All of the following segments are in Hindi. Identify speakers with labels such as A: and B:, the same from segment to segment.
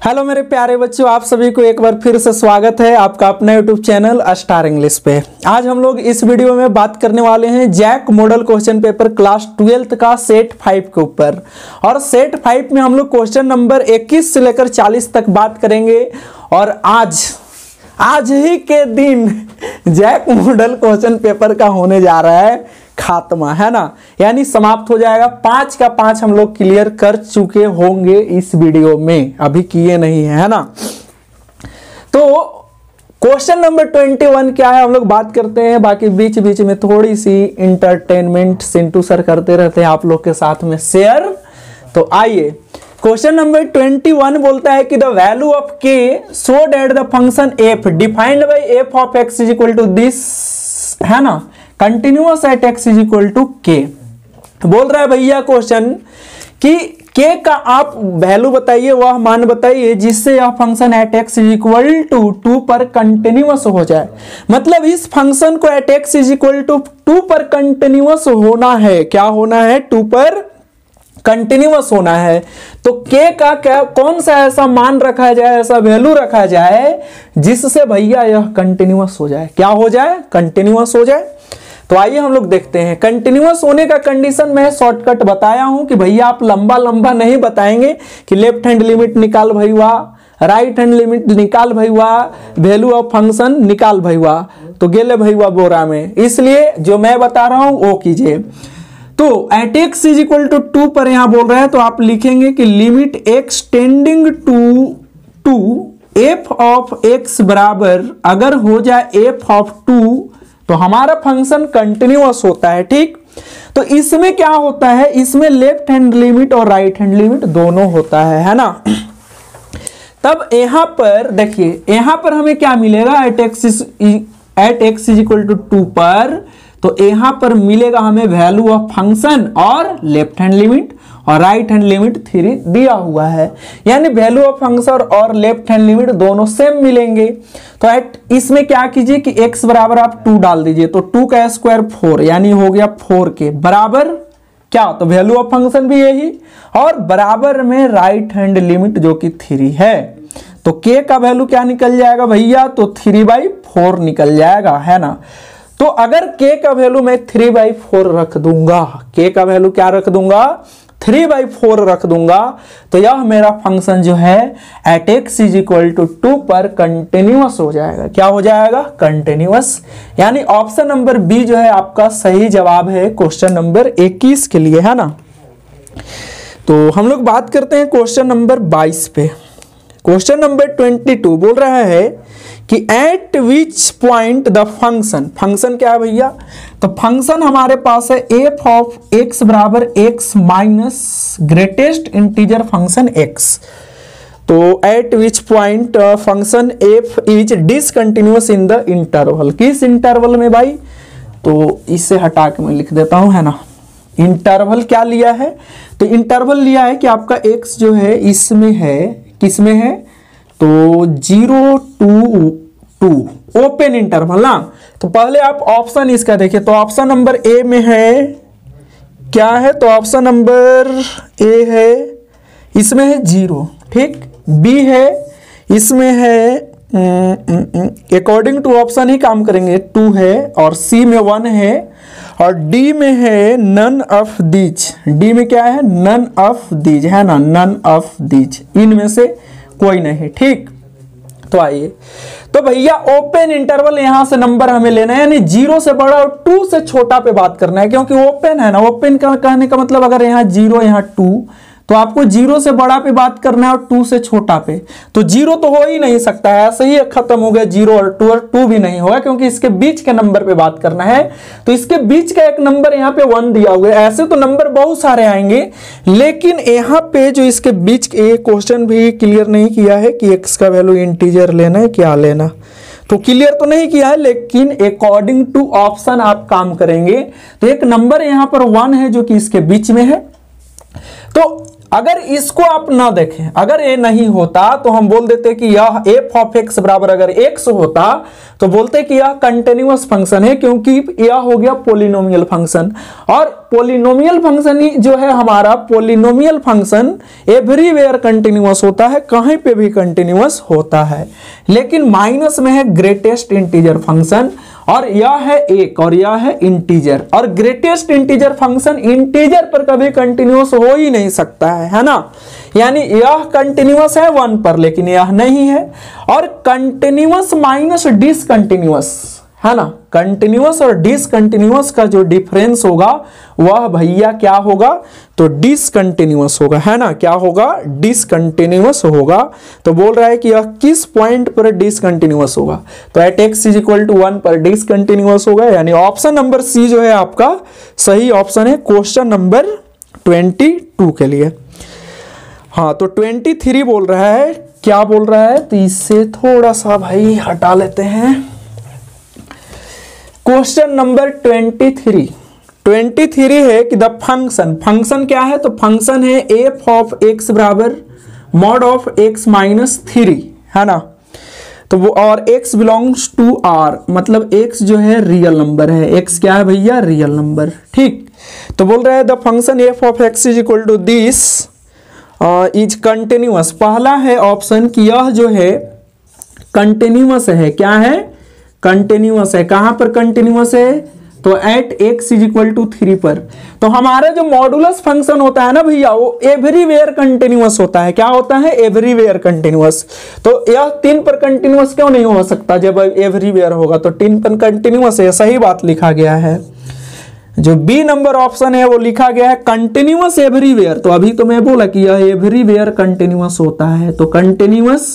A: हेलो मेरे प्यारे बच्चों, आप सभी को एक बार फिर से स्वागत है आपका अपना यूट्यूब चैनल स्टार इंग्लिश पे। आज हम लोग इस वीडियो में बात करने वाले हैं JAC model question paper class 12th का सेट 5 के ऊपर। और सेट 5 में हम लोग क्वेश्चन नंबर 21 से लेकर 40 तक बात करेंगे। और आज ही के दिन जैक मॉडल क्वेश्चन पेपर का होने जा रहा है खात्मा, है ना, यानी समाप्त हो जाएगा। 5 का 5 हम लोग क्लियर कर चुके होंगे इस वीडियो में, अभी किए नहीं है ना। तो क्वेश्चन नंबर 21 क्या है हम लोग बात करते हैं, बाकी बीच बीच में थोड़ी सी इंटरटेनमेंट सिंटू सर करते रहते हैं आप लोग के साथ में शेयर। तो आइए, क्वेश्चन नंबर 21 बोलता है कि the value of k so that the function f defined by f of x is equal to this, है ना, continuous at x is equal to k. बोल रहा है भैया क्वेश्चन कि के का आप वैल्यू बताइए, वह मान बताइए जिससे यह function at x is equal to 2 पर कंटिन्यूअस हो जाए। मतलब इस फंक्शन को at x is equal to 2 पर कंटिन्यूअस होना है। क्या होना है? 2 पर कंटिन्यूअस होना है। तो के का क्या कौन सा ऐसा मान रखा जाए, ऐसा वैल्यू रखा जाए जिससे भैया यह कंटिन्यूअस हो जाए। क्या हो जाए? कंटिन्यूअस हो जाए। तो आइए हम लोग देखते हैं। कंटिन्यूअस होने का कंडीशन मैं शॉर्टकट बताया हूं कि भैया आप लंबा लंबा नहीं बताएंगे कि लेफ्ट हैंड लिमिट निकाल भैया, राइट हैंड लिमिट निकाल भैया, वैल्यू ऑफ फंक्शन निकाल भैया, तो गेले भैया बोरा में। इसलिए जो मैं बता रहा हूं वो कीजिए। तो at x is equal to 2 पर यहां बोल रहे हैं, तो आप लिखेंगे कि limit x tending to f of x बराबर अगर हो जाए एफ ऑफ 2 तो हमारा फंक्शन कंटिन्यूअस होता है। ठीक, तो इसमें क्या होता है, इसमें लेफ्ट हैंड लिमिट और राइट हैंड लिमिट दोनों होता है ना। तब यहां पर देखिए, यहां पर हमें क्या मिलेगा, at x is equal to 2 पर, तो यहां पर मिलेगा हमें वैल्यू ऑफ फंक्शन और लेफ्ट हैंड लिमिट और राइट हैंड लिमिट 3 दिया हुआ है, यानी वैल्यू ऑफ फंक्शन और लेफ्ट हैंड लिमिट दोनों सेम मिलेंगे। तो एट इसमें क्या कीजिए कि x बराबर आप 2 डाल दीजिए, तो 2 का स्क्वायर 4, यानी हो गया 4 के बराबर क्या, तो वैल्यू ऑफ फंक्शन भी यही और बराबर में राइट हैंड लिमिट जो कि 3 है। तो k का वैल्यू क्या निकल जाएगा भैया, तो 3/4 निकल जाएगा, है ना। तो अगर k का वैल्यू मैं 3/4 रख दूंगा, k का वैल्यू क्या रख दूंगा, 3/4 रख दूंगा, तो यह मेरा फंक्शन जो है at x is equal to 2 पर कंटिन्यूअस हो जाएगा। क्या हो जाएगा? कंटिन्यूअस। यानी ऑप्शन नंबर बी जो है आपका सही जवाब है क्वेश्चन नंबर 21 के लिए, है ना। तो हम लोग बात करते हैं क्वेश्चन नंबर 22 पे। क्वेश्चन नंबर 22 बोल रहा है कि at which point the function क्या है भैया, तो फंक्शन हमारे पास है एफ ऑफ एक्स बराबर x minus greatest integer function x. तो at which point function f is discontinuous in the interval. किस इंटरवल में भाई, तो इससे हटा के मैं लिख देता हूं, है ना। इंटरवल क्या लिया है, तो इंटरवल लिया है कि आपका एक्स जो है इसमें है, किसमें है, तो 0 to 2 ओपन इंटरवल ना। तो पहले आप ऑप्शन इसका देखिए, तो ऑप्शन नंबर ए में है क्या है, तो ऑप्शन नंबर ए है, इसमें है 0, ठीक, बी है, इसमें है अकॉर्डिंग टू ऑप्शन ही काम करेंगे, 2 है, और सी में 1 है, और डी में है नन ऑफ दीज। डी में क्या है, नन ऑफ दीज, है ना, नन ऑफ दीज, इनमें से कोई नहीं। ठीक, तो आइए, तो भैया ओपन इंटरवल यहां से नंबर हमें लेना है, यानी 0 से बड़ा और 2 से छोटा पे बात करना है, क्योंकि ओपन है ना। ओपन का कहने का मतलब अगर यहाँ 0 यहाँ 2, तो आपको 0 से बड़ा पे बात करना है और 2 से छोटा पे। तो 0 तो हो ही नहीं सकता है, ऐसे ही खत्म हो गया 0 और 2 भी नहीं होगा, क्योंकि इसके बीच के नंबर पे बात करना है। तो इसके बीच का एक नंबर यहाँ पे 1 दिया हुआ है। ऐसे तो नंबर बहुत सारे आएंगे, लेकिन यहाँ पे जो इसके बीच के क्वेश्चन भी क्लियर नहीं किया है कि x का वैल्यू इंटीजर लेना है क्या लेना, तो क्लियर तो नहीं किया है, लेकिन अकॉर्डिंग टू ऑप्शन आप काम करेंगे। तो एक नंबर यहाँ पर 1 है जो कि इसके बीच में है। तो अगर इसको आप ना देखें, अगर ये नहीं होता तो हम बोल देते कि यह एफ ऑफ एक्स बराबर अगर एक्स होता तो बोलते कि यह कंटिन्यूअस फंक्शन है, क्योंकि यह हो गया पोलिनोमियल फंक्शन। और पोलिनोमियल फंक्शन ही जो है हमारा, पोलिनोमियल फंक्शन एवरीवेयर कंटिन्यूअस होता है, कहीं पे भी कंटिन्यूअस होता है। लेकिन माइनस में है ग्रेटेस्ट इंटीजर फंक्शन, और यह है एक और यह है इंटीजर, और ग्रेटेस्ट इंटीजर फंक्शन इंटीजर पर कभी कंटिन्यूअस हो ही नहीं सकता है ना। यानी यह कंटिन्यूअस है 1 पर, लेकिन यह नहीं है। और कंटिन्यूअस माइनस डिसकंटिन्यूअस है ना, कंटिन्यूअस और डिसकंटिन्यूअस का जो डिफरेंस होगा वह भैया क्या होगा, तो डिसकंटिन्यूअस होगा, है ना। क्या होगा, डिसकंटिन्यूअस होगा। तो बोल रहा है कि यह किस पॉइंट पर डिसकंटिन्यूअस होगा, तो at x is equal to 1 पर डिसकंटिन्यूअस होगा। यानी ऑप्शन नंबर सी जो है आपका सही ऑप्शन है क्वेश्चन नंबर 22 के लिए। हाँ, तो 23 बोल रहा है, क्या बोल रहा है, तो इससे थोड़ा सा भाई हटा लेते हैं। क्वेश्चन नंबर 23 है कि द फंक्शन क्या है, तो फंक्शन है एफ ऑफ एक्स बराबर मॉड ऑफ एक्स माइनस 3, है ना। तो वो और x बिलोंग्स टू आर, मतलब x जो है रियल नंबर है, x क्या है भैया, रियल नंबर। ठीक, तो बोल रहा है the function f of x is equal to this is continuous. पहला है ऑप्शन कि यह जो है कंटिन्यूअस है, क्या है, कंटिन्यूअस है। कहां पर कंटिन्यूअस है, तो at x is equal to 3 पर। तो हमारा जो मॉडुलस फंक्शन होता है ना भैया, वो एवरीवेयर कंटिन्यूअस होता है। क्या होता है, एवरीवेयर कंटिन्यूअस। तो यह 3 पर कंटिन्यूअस क्यों नहीं हो सकता, जब एवरीवेयर होगा तो 3 पर कंटिन्यूअस है, सही बात लिखा गया है। जो बी नंबर ऑप्शन है वो लिखा गया है कंटिन्यूअस एवरीवेयर। तो अभी तो मैं बोला कि यह एवरीवेयर कंटिन्यूअस होता है, तो कंटिन्यूअस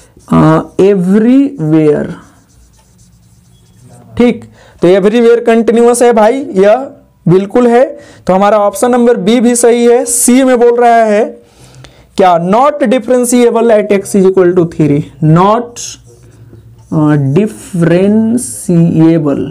A: एवरीवेयर। ठीक, तो एवरीवेयर कंटिन्यूअस है भाई, यह बिल्कुल है। तो हमारा ऑप्शन नंबर बी भी सही है। सी में बोल रहा है क्या, not differentiable at x is equal to 3, not differentiable,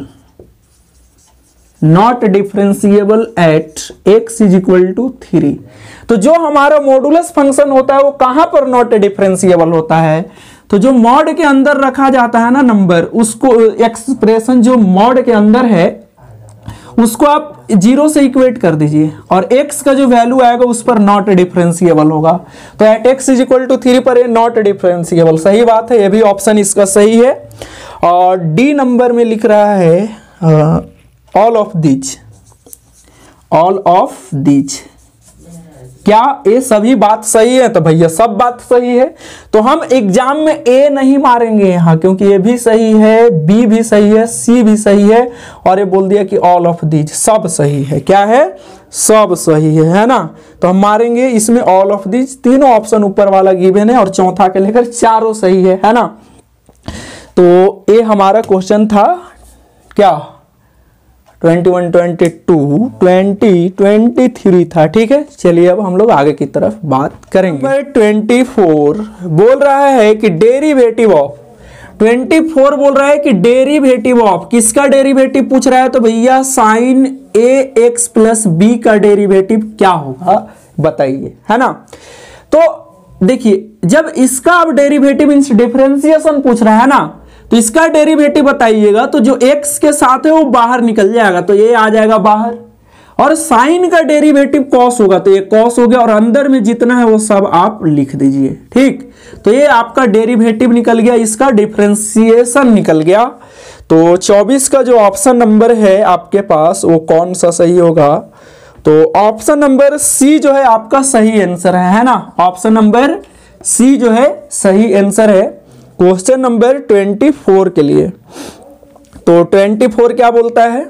A: not differentiable at x is equal to 3। तो जो हमारा मॉडुलस फंक्शन होता है वो कहां पर नॉट डिफरेंशिएबल होता है, तो जो मॉड के अंदर रखा जाता है ना नंबर, उसको एक्सप्रेशन जो मॉड के अंदर है उसको आप 0 से इक्वेट कर दीजिए, और x का जो वैल्यू आएगा उस पर नॉट डिफरेंशिएबल होगा। तो at x is equal to 3 पर ये नॉट डिफरेंशिएबल, सही बात है, ये भी ऑप्शन इसका सही है। और डी नंबर में लिख रहा है all of these, all of these. क्या ये सभी बात सही है, तो भैया सब बात सही है। तो हम एग्जाम में ए नहीं मारेंगे यहाँ, क्योंकि ये भी सही है, बी भी सही है, सी भी सही है, और ये बोल दिया कि ऑल ऑफ दीज, सब सही है। क्या है, सब सही है ना। तो हम मारेंगे इसमें ऑल ऑफ दीज, तीनों ऑप्शन ऊपर वाला गिवन है और चौथा के लेकर चारों सही है ना। तो ये हमारा क्वेश्चन था क्या, 21, 22, 20, 23 था। ठीक है, चलिए अब हम लोग आगे की तरफ बात करेंगे। नंबर 24 बोल रहा है कि डेरिवेटिव ऑफ, 24 बोल रहा है कि डेरिवेटिव ऑफ, किसका डेरिवेटिव पूछ रहा है, तो भैया sine a x plus b का डेरिवेटिव क्या होगा बताइए, है ना। तो देखिए, जब इसका अब डेरिवेटिव मींस डिफरेंशिएशन पूछ रहा है ना, तो इसका डेरिवेटिव बताइएगा, तो जो x के साथ है वो बाहर निकल जाएगा, तो ये आ जाएगा बाहर। और साइन का डेरिवेटिव कॉस होगा, तो ये कॉस हो गया, और अंदर में जितना है वो सब आप लिख दीजिए। ठीक, तो ये आपका डेरिवेटिव निकल गया, इसका डिफरेंशिएशन निकल गया। तो 24 का जो ऑप्शन नंबर है आपके पास वो कौन सा सही होगा, तो ऑप्शन नंबर सी जो है आपका सही आंसर है ना। ऑप्शन नंबर सी जो है सही आंसर है क्वेश्चन नंबर 24 के लिए। तो 24 क्या बोलता है,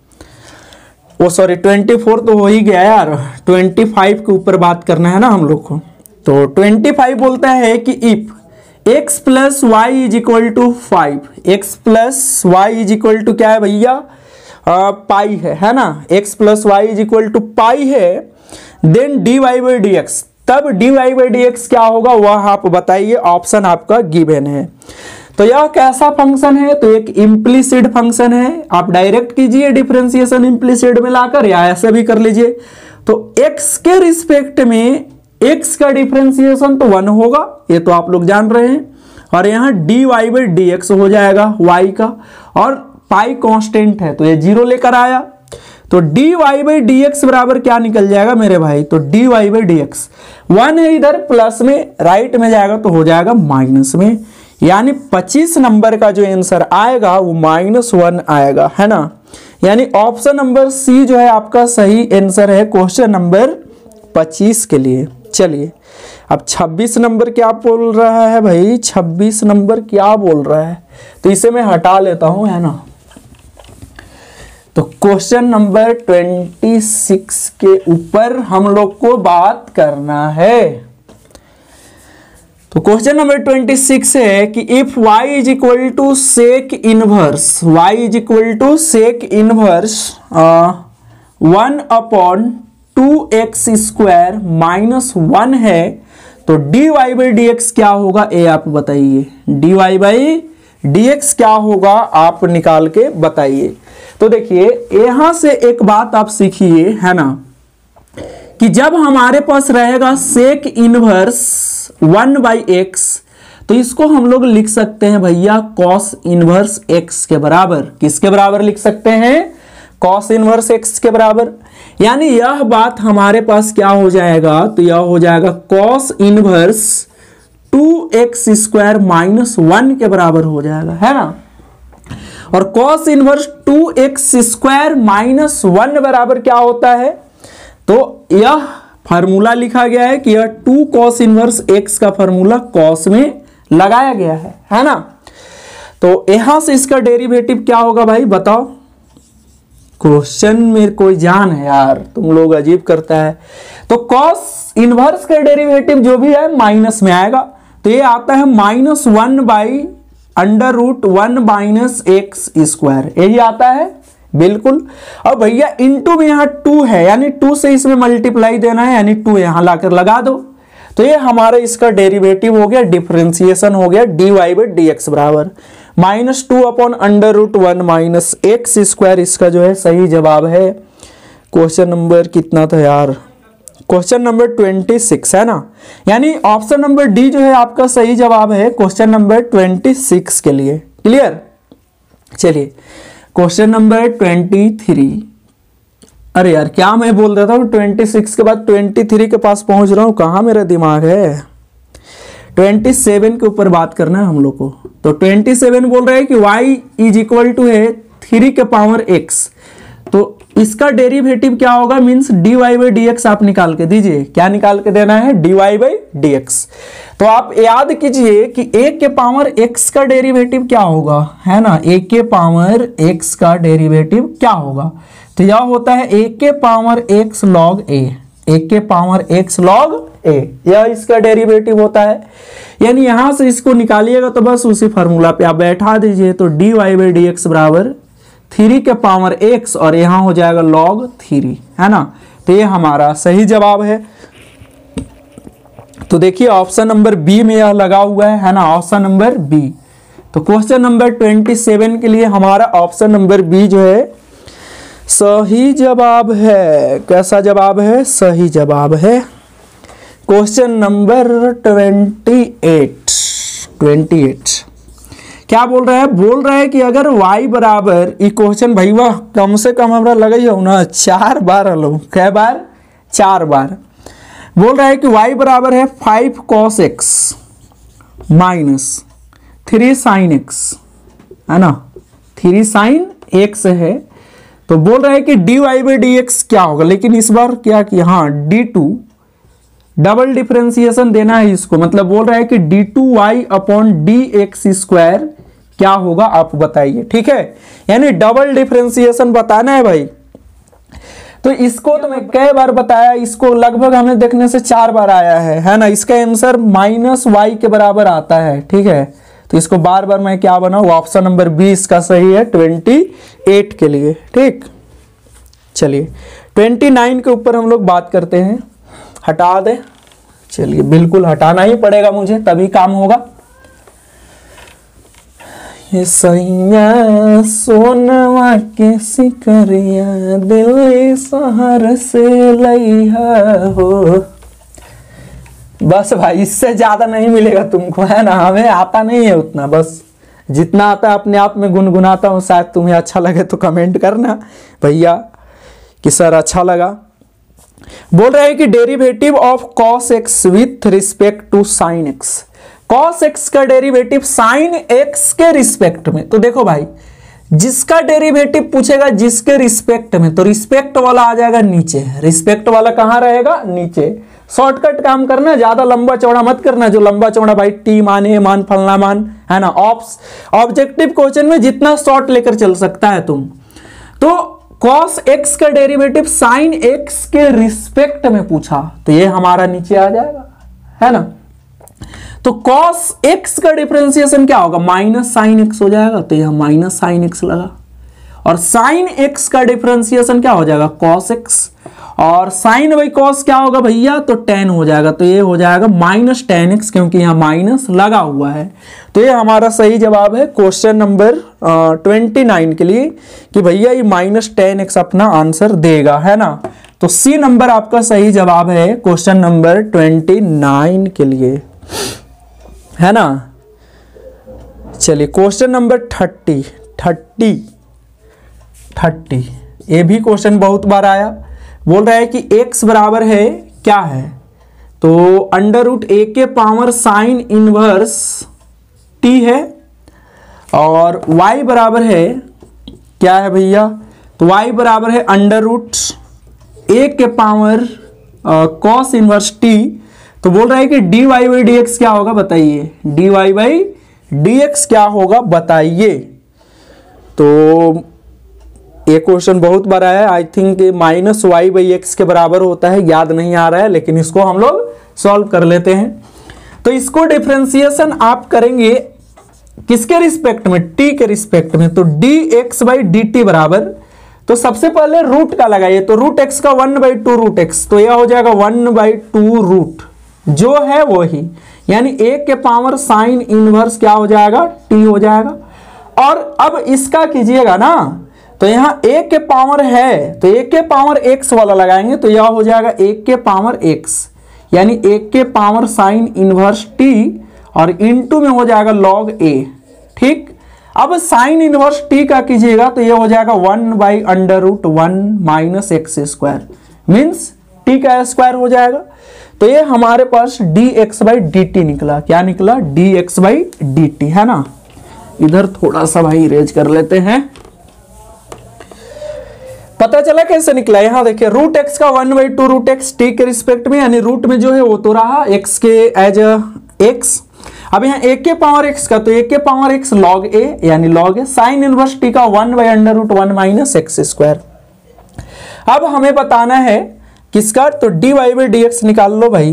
A: वो सॉरी 24 तो हो ही गया यार, 25 के ऊपर बात करना है ना हम लोग को। तो 25 बोलता है कि if x plus y is equal to 5, x plus y is equal to क्या है भैया, पाई है ना। x plus y is equal to pi है, then dy by d x, तब dy बाई डी एक्स क्या होगा वह आप बताइए, ऑप्शन आपका गिवन है। तो यह कैसा फंक्शन है, तो एक इम्प्लीसिट फंक्शन है। आप डायरेक्ट कीजिए डिफरेंशिएशन इम्प्लीसिट में लाकर, या ऐसे भी कर लीजिए। तो x के रिस्पेक्ट में x का डिफरेंशिएशन तो 1 होगा, ये तो आप लोग जान रहे हैं, और यहाँ dy/dx हो जाएगा y का, और पाई कांस्टेंट है तो ये 0 लेकर आया, तो dy/dx बराबर क्या निकल जाएगा मेरे भाई, तो dy/dx 1 है इधर प्लस में, राइट में जाएगा तो हो जाएगा माइनस में, यानी 25 नंबर का जो आंसर आएगा वो -1 आएगा, है ना। यानी ऑप्शन नंबर सी जो है आपका सही आंसर है क्वेश्चन नंबर 25 के लिए। चलिए अब 26 नंबर क्या बोल रहा है भाई, 26 नंबर क्या बोल रहा है, तो इसे मैं हटा लेता हूं, है ना। तो क्वेश्चन नंबर 26 के ऊपर हम लोग को बात करना है। तो क्वेश्चन नंबर 26 है कि if y is equal to sec inverse, y is equal to sec inverse 1/2x² -1 है, तो dy/dx क्या होगा, ये आप बताइए। dy/dx क्या होगा आप निकाल के बताइए। तो देखिए यहां से एक बात आप सीखिए, है ना, कि जब हमारे पास रहेगा सेक इनवर्स 1/x, तो इसको हम लोग लिख सकते हैं भैया कॉस इनवर्स x के बराबर। किसके बराबर लिख सकते हैं, कॉस इनवर्स x के बराबर। यानी यह बात हमारे पास क्या हो जाएगा, तो यह हो जाएगा कॉस इनवर्स 2x² -1 के बराबर हो जाएगा, है ना। और कॉस इनवर्स 2x² -1 बराबर क्या होता है, तो यह फार्मूला लिखा गया है कि यह 2 cos इनवर्स x का फार्मूला cos में लगाया गया है ना। तो यहां से इसका डेरिवेटिव क्या होगा भाई बताओ। क्वेश्चन में कोई जान है यार, तुम लोग अजीब करता है। तो cos इनवर्स का डेरिवेटिव जो भी है माइनस में आएगा, तो ये आता है -1/√1 - x², यही आता है बिल्कुल। और भैया इनटू में यहाँ 2 है, यानी 2 से इसमें मल्टीप्लाई देना है, यानी 2 यहां लाकर लगा दो, तो ये हमारा इसका डेरिवेटिव हो गया, डिफरेंशिएशन हो गया dy/dx बराबर -2/√1 - x²। इसका जो है सही जवाब है क्वेश्चन नंबर कितना था यार, क्वेश्चन नंबर 26, है ना। यानी ऑप्शन नंबर डी जो है आपका सही जवाब है क्वेश्चन नंबर 26 के लिए। क्लियर। चलिए क्वेश्चन नंबर 23। अरे यार क्या मैं बोल रहा था, 26 के बाद 23 के पास पहुंच रहा हूं, कहां मेरा दिमाग है। 27 के ऊपर बात करना है हम लोग को। तो 27 बोल रहे हैं कि y इज इक्वल टू है 3 के पावर x, तो इसका डेरिवेटिव क्या होगा, मींस dy/dx आप निकाल के दीजिए। क्या निकाल के देना है, dy/dx। तो आप याद कीजिए कि a के पावर x का डेरिवेटिव क्या होगा, है ना। a के पावर x का डेरिवेटिव क्या होगा, तो यह होता है a के power x log a, a के पावर x log a, यह इसका डेरिवेटिव होता है। यानी यहां से इसको निकालिएगा तो बस उसी फार्मूला पे आप बैठा दीजिए, तो dy/dx बराबर 3 के पावर x और यहां हो जाएगा log 3, है ना। तो ये हमारा सही जवाब है। तो देखिए ऑप्शन नंबर बी में यह लगा हुआ है ना, ऑप्शन नंबर बी। तो क्वेश्चन नंबर 27 के लिए हमारा ऑप्शन नंबर बी जो है सही जवाब है। कैसा जवाब है, सही जवाब है। क्वेश्चन नंबर 28 क्या बोल रहा है, बोल रहा है कि अगर y बराबर, ये क्वेश्चन भाई वाह कम से कम हमरा लगे हो ना 4 बार हलो, कै बार, 4 बार। बोल रहा है कि y बराबर है 5 cos x -3 sin x, है ना, 3 sin x है। तो बोल रहा है कि dy/dx क्या होगा, लेकिन इस बार क्या किया, हाँ d2 डबल डिफरेंशिएशन देना है इसको, मतलब बोल रहा है कि d2y/dx² क्या होगा आप बताइए, ठीक है। यानी डबल डिफरेंशिएशन बताना है भाई। तो इसको तो मैं कई बार बताया, इसको लगभग हमें देखने से 4 बार आया है ना। इसका आंसर -y के बराबर आता है, ठीक है। तो इसको बार बार मैं क्या बनाऊं, ऑप्शन नंबर 20 का सही है 28 के लिए, ठीक। चलिए 29 के ऊपर हम लोग बात करते हैं। हटा दे, चलिए बिल्कुल हटाना ही पड़ेगा मुझे, तभी काम होगा। ये सैया सोनवा के सिकरिया दिल्ली शहर से लइहा हो, बस भाई इससे ज्यादा नहीं मिलेगा तुमको, है ना। हमें आता नहीं है उतना, बस जितना आता है अपने आप में गुनगुनाता हूँ। शायद तुम्हें अच्छा लगे तो कमेंट करना भैया कि सर अच्छा लगा। बोल रहे हैं कि derivative of cos x with respect to sin x। cos x का डेरिवेटिव sin x के रिस्पेक्ट में। तो देखो भाई, जिसका डेरिवेटिव पूछेगा जिसके रिस्पेक्ट में, तो रिस्पेक्ट वाला आ जाएगा नीचे। रिस्पेक्ट वाला कहां रहेगा? नीचे। शॉर्टकट काम करना, ज्यादा लंबा चौड़ा मत करना। जो लंबा चौड़ा भाई टी मान, ए मान, फलना मान, है ना। ऑब्जेक्टिव क्वेश्चन में जितना शॉर्ट लेकर चल सकता है तुम। तो cos x का डेरिवेटिव sin x के रिस्पेक्ट में पूछा, तो ये हमारा नीचे आ जाएगा, है ना। तो cos x का डिफरेंशिएशन क्या होगा? माइनस साइन x हो जाएगा, तो यह माइनस साइन x लगा। और sin x का डिफरेंशिएशन क्या हो जाएगा? cos x। और sin बाई cos क्या होगा भैया? तो tan हो जाएगा, तो ये हो जाएगा माइनस tan x, क्योंकि यहाँ माइनस लगा हुआ है। तो ये हमारा सही जवाब है क्वेश्चन नंबर 29 के लिए, कि भैया ये माइनस tan x अपना आंसर देगा, है ना। तो सी नंबर आपका सही जवाब है क्वेश्चन नंबर 29 के लिए, है ना। चलिए क्वेश्चन नंबर 30 ये भी क्वेश्चन बहुत बार आया। बोल रहा है कि x बराबर है क्या है? तो अंडर रूट ए के पावर साइन इनवर्स t है, और y बराबर है क्या है भैया? तो y बराबर है अंडर रूट ए के पावर कॉस इनवर्स t। तो बोल रहा है कि dy बाई डी एक्स क्या होगा बताइए? dy बाई डी एक्स क्या होगा बताइए? तो ये क्वेश्चन बहुत बार आया है। I think minus y by x के बराबर होता है, याद नहीं आ रहा है, लेकिन इसको हम लोग सॉल्व कर लेते हैं। तो इसको डिफरेंशिएशन आप करेंगे किसके रिस्पेक्ट में? टी के रिस्पेक्ट में। तो d x by d t बराबर, तो सबसे पहले रूट का लगाइए। तो रूट एक्स का 1/2 रूट एक्स, तो यह हो जाएगा 1/2 रूट जो है वो ही, यानी ए के पावर साइन इनवर्स क्या हो जाएगा? टी हो जाएगा। और अब इसका कीजिएगा ना, तो यहां ए के पावर है, तो ए के पावर एक्स वाला लगाएंगे, तो यह हो जाएगा ए के पावर एक्स, यानी ए के पावर साइन इनवर्स टी, और इनटू में हो जाएगा लॉग ए। ठीक, अब साइन इनवर्स टी का कीजिएगा, तो यह हो जाएगा 1/√1 minus x square, means t का स्क्वायर हो जाएगा। तो ये हमारे पास dx बाई डी टी निकला। क्या निकला? dx बाई डी टी, है ना। इधर थोड़ा सा भाई इरेज कर लेते हैं। पता चला कैसे निकला? यहां देखिए, रूट एक्स का 1/2 रूट एक्स टी के रिस्पेक्ट में, यानी रूट में जो है वो तो रहा एक्स के एज एक्स। अब यहाँ ए के पावर एक्स का, तो ए के पावर एक्स लॉग ए, यानी log a. Sine inverse t का 1/√1 माइनस एक्स स्क्वायर। अब हमें बताना है किसका? तो d y by d x निकाल लो भाई।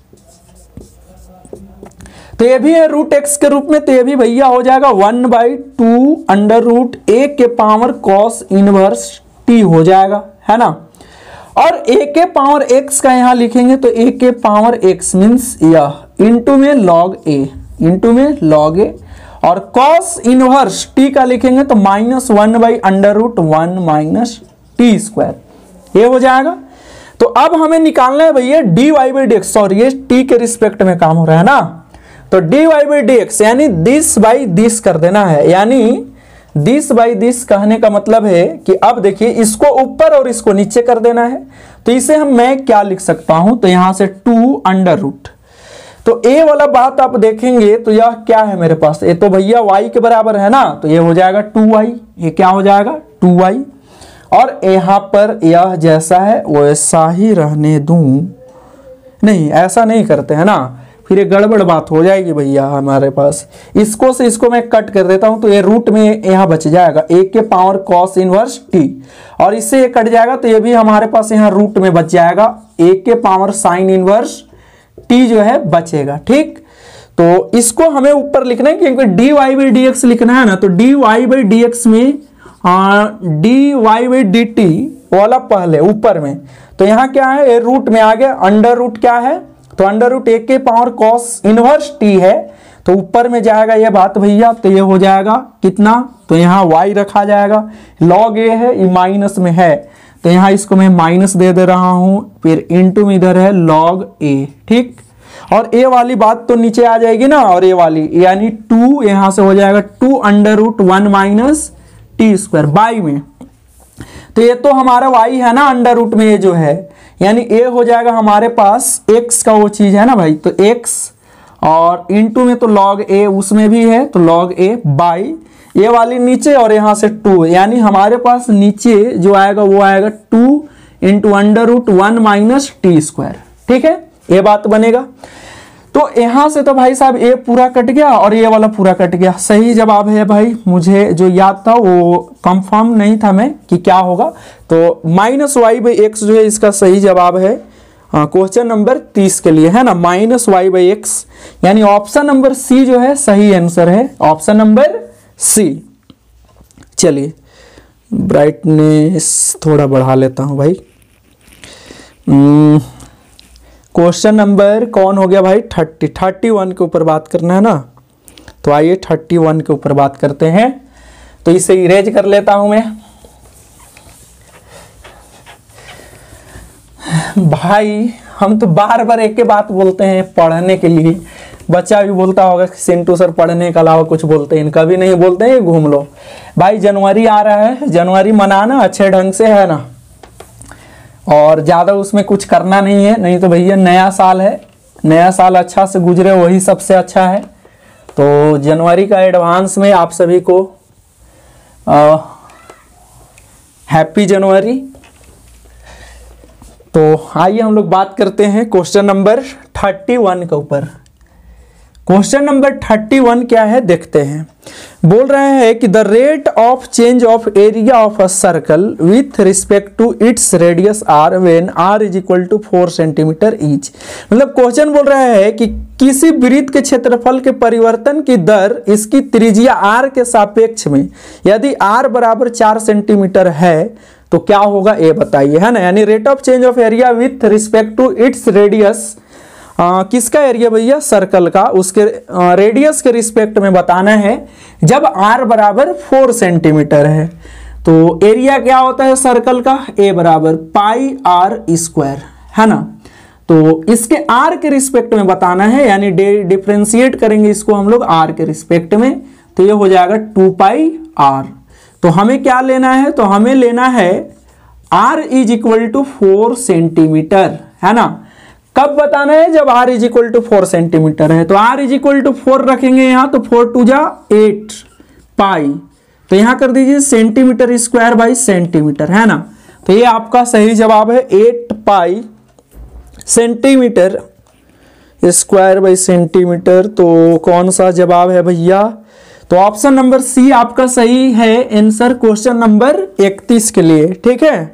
A: तो ये भी है रूट एक्स के रूप में, तो ये भी भैया हो जाएगा 1/2 अंडर रूट ए के पावर कॉस इनवर्स टी हो जाएगा, है ना। और ए के पावर एक्स का यहां लिखेंगे, तो ए के पावर एक्स मीन्स यह इनटू में लॉग ए, इनटू में लॉग ए, और कॉस इनवर्स टी का लिखेंगे तो -1/√1 माइनस टी स्क्वायर, ये हो जाएगा। तो अब हमें निकालना है भैया d y by d x, sorry ये टी के रिस्पेक्ट में काम हो रहा है ना। तो d y by d x यानी दिस बाई दिस कर देना है, यानी दिस बाई दिस कहने का मतलब है कि अब देखिए इसको ऊपर और इसको नीचे कर देना है। तो इसे मैं क्या लिख सकता हूं? तो यहां से 2 अंडर रूट, तो ए वाला बात आप देखेंगे तो यह क्या है मेरे पास? ये तो भैया y के बराबर है ना, तो ये हो जाएगा 2y, ये क्या हो जाएगा? 2y। और यहां पर यह जैसा है वैसा ही रहने दूं, नहीं ऐसा नहीं करते हैं ना, फिर ये गड़बड़ बात हो जाएगी भैया हमारे पास। इसको से इसको मैं कट कर देता हूं, तो ये रूट में यहां बच जाएगा ए के पावर कॉस इनवर्स टी, और इससे ये कट जाएगा, तो ये भी हमारे पास यहां रूट में बच जाएगा ए के पावर साइन इनवर्स टी जो है बचेगा। ठीक, तो इसको हमें ऊपर लिखना है क्योंकि d y by d x लिखना है ना। तो d y by d x में d y by d t वाला पहले ऊपर में, तो यहाँ क्या है? ये रूट में आ गया। अंडर रूट क्या है? तो अंडर रूट ए के पावर कॉस इनवर्स टी है, तो ऊपर में जाएगा ये बात भैया, तो ये हो जाएगा कितना? तो यहाँ y रखा जाएगा, लॉग ए है, ये माइनस में है, तो यहाँ इसको मैं माइनस दे रहा हूं, फिर इनटू में इधर है लॉग ए। ठीक, और ए वाली बात तो नीचे आ जाएगी ना, और ए वाली यानी 2 यहां से हो जाएगा 2 under root 1 minus t square by में। तो ये तो हमारा y है ना अंडर रूट में, ये जो है यानी a हो जाएगा हमारे पास x का वो चीज है ना भाई, तो x और इनटू में तो log a उसमें भी है तो log a बाई ये वाली नीचे और यहां से 2, यानी हमारे पास नीचे जो आएगा वो आएगा 2 into under root 1 minus t square. ठीक है, ये बात बनेगा। तो यहां से तो भाई साहब ये पूरा कट गया और ये वाला पूरा कट गया। सही जवाब है भाई, मुझे जो याद था वो कंफर्म नहीं था मैं कि क्या होगा, तो माइनस वाई बाई एक्स जो है इसका सही जवाब है क्वेश्चन नंबर 30 के लिए, है ना, माइनस वाई बाई एक्स, यानी ऑप्शन नंबर सी जो है सही आंसर है, ऑप्शन नंबर सी। चलिए ब्राइटनेस थोड़ा बढ़ा लेता हूं भाई। क्वेश्चन नंबर कौन हो गया भाई 31 के ऊपर बात करना है ना, तो आइए 31 के ऊपर बात करते हैं। तो इसे इरेज कर लेता हूं मैं। भाई हम तो बार बार एक ही बात बोलते हैं पढ़ने के लिए, बच्चा भी बोलता होगा कि सिंटू सर पढ़ने के अलावा कुछ बोलते हैं, कभी नहीं बोलते हैं, घूम लो भाई। जनवरी आ रहा है, जनवरी मनाना अच्छे ढंग से, है ना, और ज़्यादा उसमें कुछ करना नहीं है, नहीं तो भैया नया साल है, नया साल अच्छा से गुजरे वही सबसे अच्छा है। तो जनवरी का एडवांस में आप सभी को हैप्पी जनवरी। तो आइए हम लोग बात करते हैं क्वेश्चन नंबर 31 के ऊपर। क्वेश्चन नंबर 31 क्या है देखते हैं। बोल रहे हैं कि the rate of change of area of a circle with respect to its radius r when r is equal to 4 centimetre each. मतलब क्वेश्चन बोल रहा है कि किसी वृत्त के क्षेत्रफल के परिवर्तन की दर इसकी त्रिज्या आर के सापेक्ष में यदि आर बराबर 4 सेंटीमीटर है तो क्या होगा ये बताइए, है ना। यानी rate of change of area with respect to its radius, किसका एरिया भैया, सर्कल का, उसके रेडियस के रिस्पेक्ट में बताना है जब r बराबर 4 सेंटीमीटर है। तो एरिया क्या होता है सर्कल का, a बराबर पाई आर स्क्वायर, है ना। तो इसके r के रिस्पेक्ट में बताना है, यानी डिफरेंशिएट करेंगे इसको हम लोग r के रिस्पेक्ट में, तो ये हो जाएगा 2 पाई r। तो हमें क्या लेना है, तो हमें लेना है r is equal to 4 centimetre, है ना। कब बताना है, जब r is equal to 4 centimetre है। तो r इज इक्वल टू 4 रखेंगे यहाँ, तो 4 टू जा 8 पाई, तो यहाँ कर दीजिए सेंटीमीटर स्क्वायर बाई सेंटीमीटर, है ना। तो ये आपका सही जवाब है 8 pi centimetre square by centimetre. तो कौन सा जवाब है भैया, तो ऑप्शन नंबर सी आपका सही है आंसर क्वेश्चन नंबर 31 के लिए। ठीक है,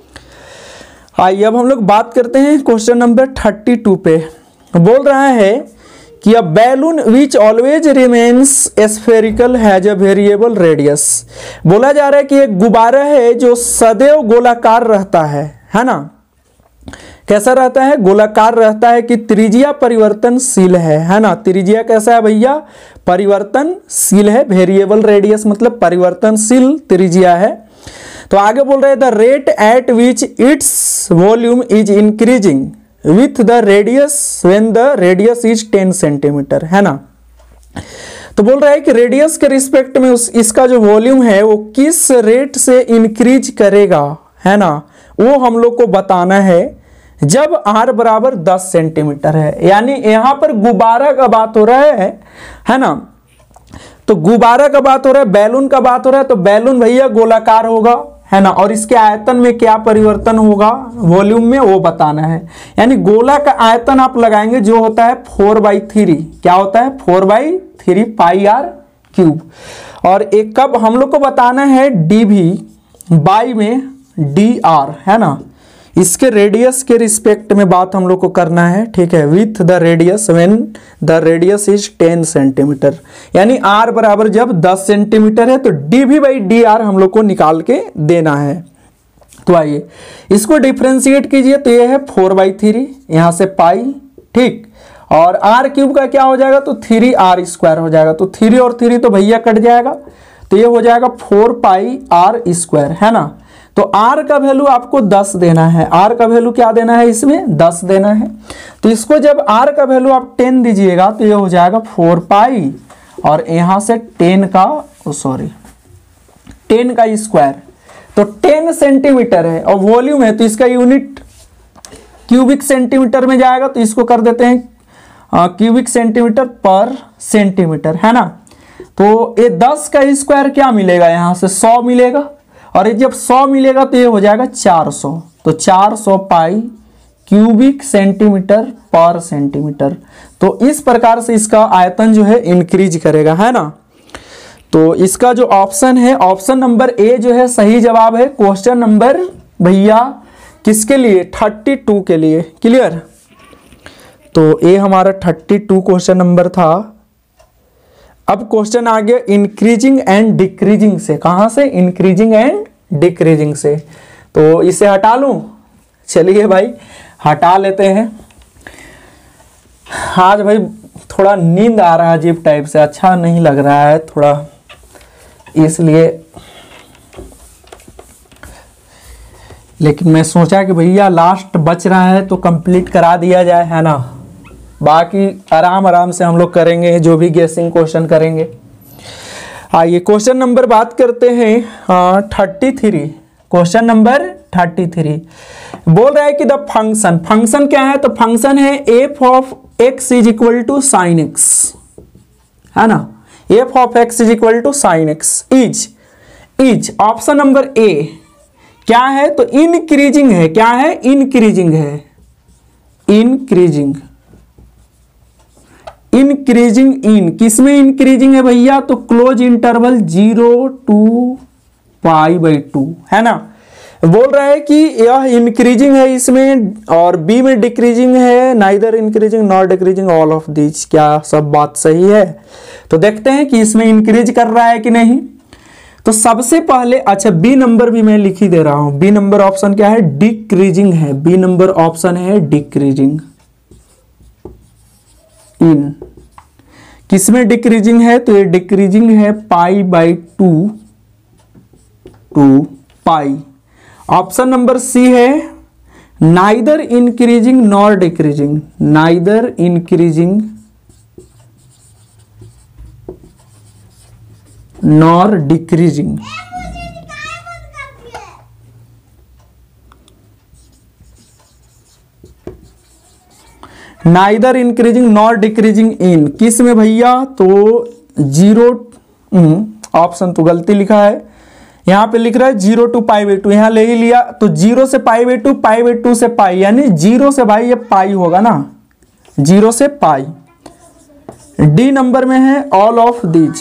A: आइए अब हम लोग बात करते हैं क्वेश्चन नंबर 32 पे। बोल रहा है कि a balloon which always remains spherical has a variable radius. बोला जा रहा है कि एक गुब्बारा है जो सदैव गोलाकार रहता है ना। कैसा रहता है, गोलाकार रहता है कि त्रिज्या परिवर्तनशील है ना। त्रिज्या कैसा है भैया, परिवर्तनशील है, वेरिएबल रेडियस मतलब परिवर्तनशील त्रिज्या है। तो आगे बोल रहे हैं the rate at which its volume is increasing with the radius when the radius is 10 centimetre, है ना। तो बोल रहा है कि रेडियस के रिस्पेक्ट में इसका जो वॉल्यूम है वो किस रेट से इंक्रीज करेगा, है ना, वो हम लोग को बताना है जब r बराबर 10 सेंटीमीटर है। यानी यहां पर गुब्बारा का बात हो रहा है ना। तो गुब्बारा का बात हो रहा है, बैलून का बात हो रहा है, तो बैलून भैया गोलाकार होगा, है ना, और इसके आयतन में क्या परिवर्तन होगा वॉल्यूम में वो बताना है। यानी गोला का आयतन आप लगाएंगे जो होता है 4/3, क्या होता है 4/3 पाई आर क्यूब। और एक कब हम लोग को बताना है डीवी बाई में डी आर, है ना। इसके रेडियस के रिस्पेक्ट में बात हम लोग को करना है, ठीक है, with the radius when the radius is 10 centimetre. यानी r बराबर जब 10 सेंटीमीटर है तो dv बाई डी आर हम लोग को निकाल के देना है। तो आइए इसको डिफ्रेंशिएट कीजिए, तो ये है 4/3 यहाँ से पाई, ठीक, और r क्यूब का क्या हो जाएगा, तो 3r स्क्वायर हो जाएगा। तो 3 और 3 तो भैया कट जाएगा, तो ये हो जाएगा 4 पाई r स्क्वायर, है ना। तो आर का वैल्यू आपको 10 देना है। आर का वैल्यू क्या देना है, इसमें 10 देना है। तो इसको जब आर का वैल्यू आप 10 दीजिएगा तो ये हो जाएगा 4 पाई, और यहां से 10 का स्क्वायर, तो 10 सेंटीमीटर है और वॉल्यूम है तो इसका यूनिट क्यूबिक सेंटीमीटर में जाएगा, तो इसको कर देते हैं क्यूबिक सेंटीमीटर पर सेंटीमीटर, है ना। तो ये 10 का स्क्वायर क्या मिलेगा, यहां से 100 मिलेगा, और ये जब 100 मिलेगा तो ये हो जाएगा 400, तो 400 pi cubic centimetre per centimetre. तो इस प्रकार से इसका आयतन जो है इंक्रीज करेगा, है ना। तो इसका जो ऑप्शन है, ऑप्शन नंबर ए जो है सही जवाब है। क्वेश्चन नंबर भैया किसके लिए, 32 के लिए। क्लियर। तो ये हमारा 32 क्वेश्चन नंबर था। अब क्वेश्चन आ गया इंक्रीजिंग एंड डिक्रीजिंग से। कहां से, इंक्रीजिंग एंड डिक्रीजिंग से। तो इसे हटा लूं, चलिए भाई हटा लेते हैं। आज भाई थोड़ा नींद आ रहा है अजीब टाइप से, अच्छा नहीं लग रहा है थोड़ा, इसलिए। लेकिन मैं सोचा कि भैया लास्ट बच रहा है तो कंप्लीट करा दिया जाए, है ना। बाकी आराम आराम से हम लोग करेंगे, जो भी गेसिंग क्वेश्चन करेंगे। आइए क्वेश्चन नंबर बात करते हैं 33। क्वेश्चन नंबर 33 बोल रहा है कि द फंक्शन, फंक्शन क्या है, तो फंक्शन है f of x is equal to sine x, है ना। F of x is equal to sine x is option number A क्या है, तो इंक्रीजिंग है। क्या है, इंक्रीजिंग है। इंक्रीजिंग इन किसमें इंक्रीजिंग है भैया, तो क्लोज इंटरवल 0 to π/2, है ना। बोल रहा है कि यह इंक्रीजिंग है इसमें, और बी में डिक्रीजिंग है, neither increasing not decreasing all of this. क्या सब बात सही है, तो देखते हैं कि इसमें इंक्रीज कर रहा है कि नहीं। तो सबसे पहले, अच्छा बी नंबर भी मैं लिख ही दे रहा हूं। बी नंबर ऑप्शन क्या है, डिक्रीजिंग है। बी नंबर ऑप्शन है डिक्रीजिंग इन। किसमें डिक्रीजिंग है, तो ये डिक्रीजिंग है π/2 to π। ऑप्शन नंबर सी है neither increasing nor decreasing, neither increasing nor decreasing. Neither increasing nor decreasing in किस में भैया, तो 0, ऑप्शन तो गलती लिखा है, यहां पे लिख रहा है 0 to π/2, यहां ले ही लिया, तो 0 से π/2, π/2 से पाई, यानी 0 से भाई ये पाई होगा ना, 0 से पाई। डी नंबर में है all of these,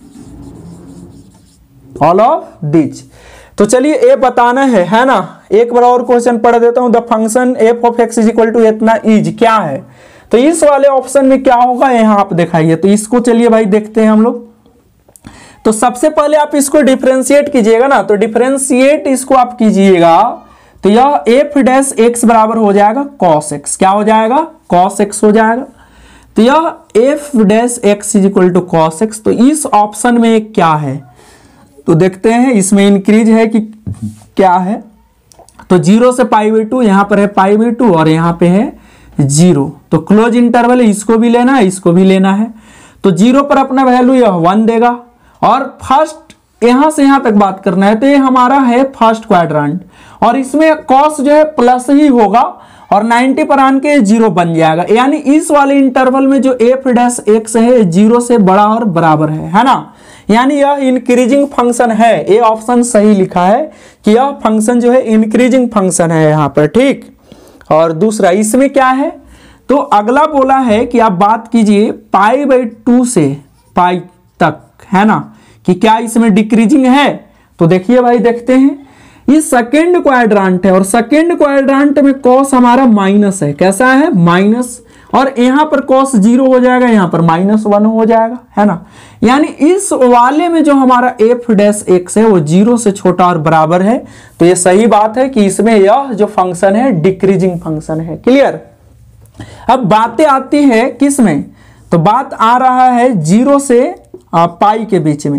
A: all of these. तो चलिए ए बताना है ना। एक बार और क्वेश्चन पढ़ देता हूं। The function f of x is equal to इतना इज क्या है, तो इस वाले ऑप्शन में क्या होगा यहां आप दिखाइए। तो इसको चलिए भाई देखते हैं हम लोग। तो सबसे पहले आप इसको डिफरेंशिएट कीजिएगा ना, तो डिफरेंशिएट इसको आप कीजिएगा तो यह एफ डैश एक्स बराबर हो जाएगा कॉस एक्स। क्या हो जाएगा, कॉस एक्स हो जाएगा। तो यह f dash x is equal to cos x. तो इस ऑप्शन में क्या है, तो देखते हैं इसमें इंक्रीज है कि क्या है। तो 0 से π/2, यहां पर है π/2 और यहां पे है 0, तो क्लोज इंटरवल है, इसको भी लेना है, इसको भी लेना है। तो 0 पर अपना वैल्यू यह 1 देगा, और फर्स्ट यहां से यहां तक बात करना है, तो ये हमारा है फर्स्ट क्वाड्रेंट, और इसमें कॉस जो है प्लस ही होगा, और 90 पर आन के 0 बन जाएगा। यानी इस वाले इंटरवल में जो एफ डैश एक्स है 0 से बड़ा और बराबर है ना। यानी यह इंक्रीजिंग फंक्शन है। ये ऑप्शन सही लिखा है कि यह फंक्शन जो है इंक्रीजिंग फंक्शन है यहां पर, ठीक। और दूसरा इसमें क्या है, तो अगला बोला है कि आप बात कीजिए π/2 से पाई तक, है ना, कि क्या इसमें डिक्रीजिंग है। तो देखिए भाई देखते हैं, ये सेकेंड क्वाड्रेंट है, और सेकेंड क्वाड्रेंट में कॉस हमारा माइनस है। कैसा है, माइनस, और यहां पर कॉस 0 हो जाएगा, यहां पर -1 हो जाएगा, है ना। यानी इस वाले में जो हमारा एफ डैश एक्स है वो 0 से छोटा और बराबर है। तो ये सही बात है कि इसमें यह जो फंक्शन है डिक्रीजिंग फंक्शन है। क्लियर। अब बातें आती है किस में, तो बात आ रहा है 0 से पाई के बीच में।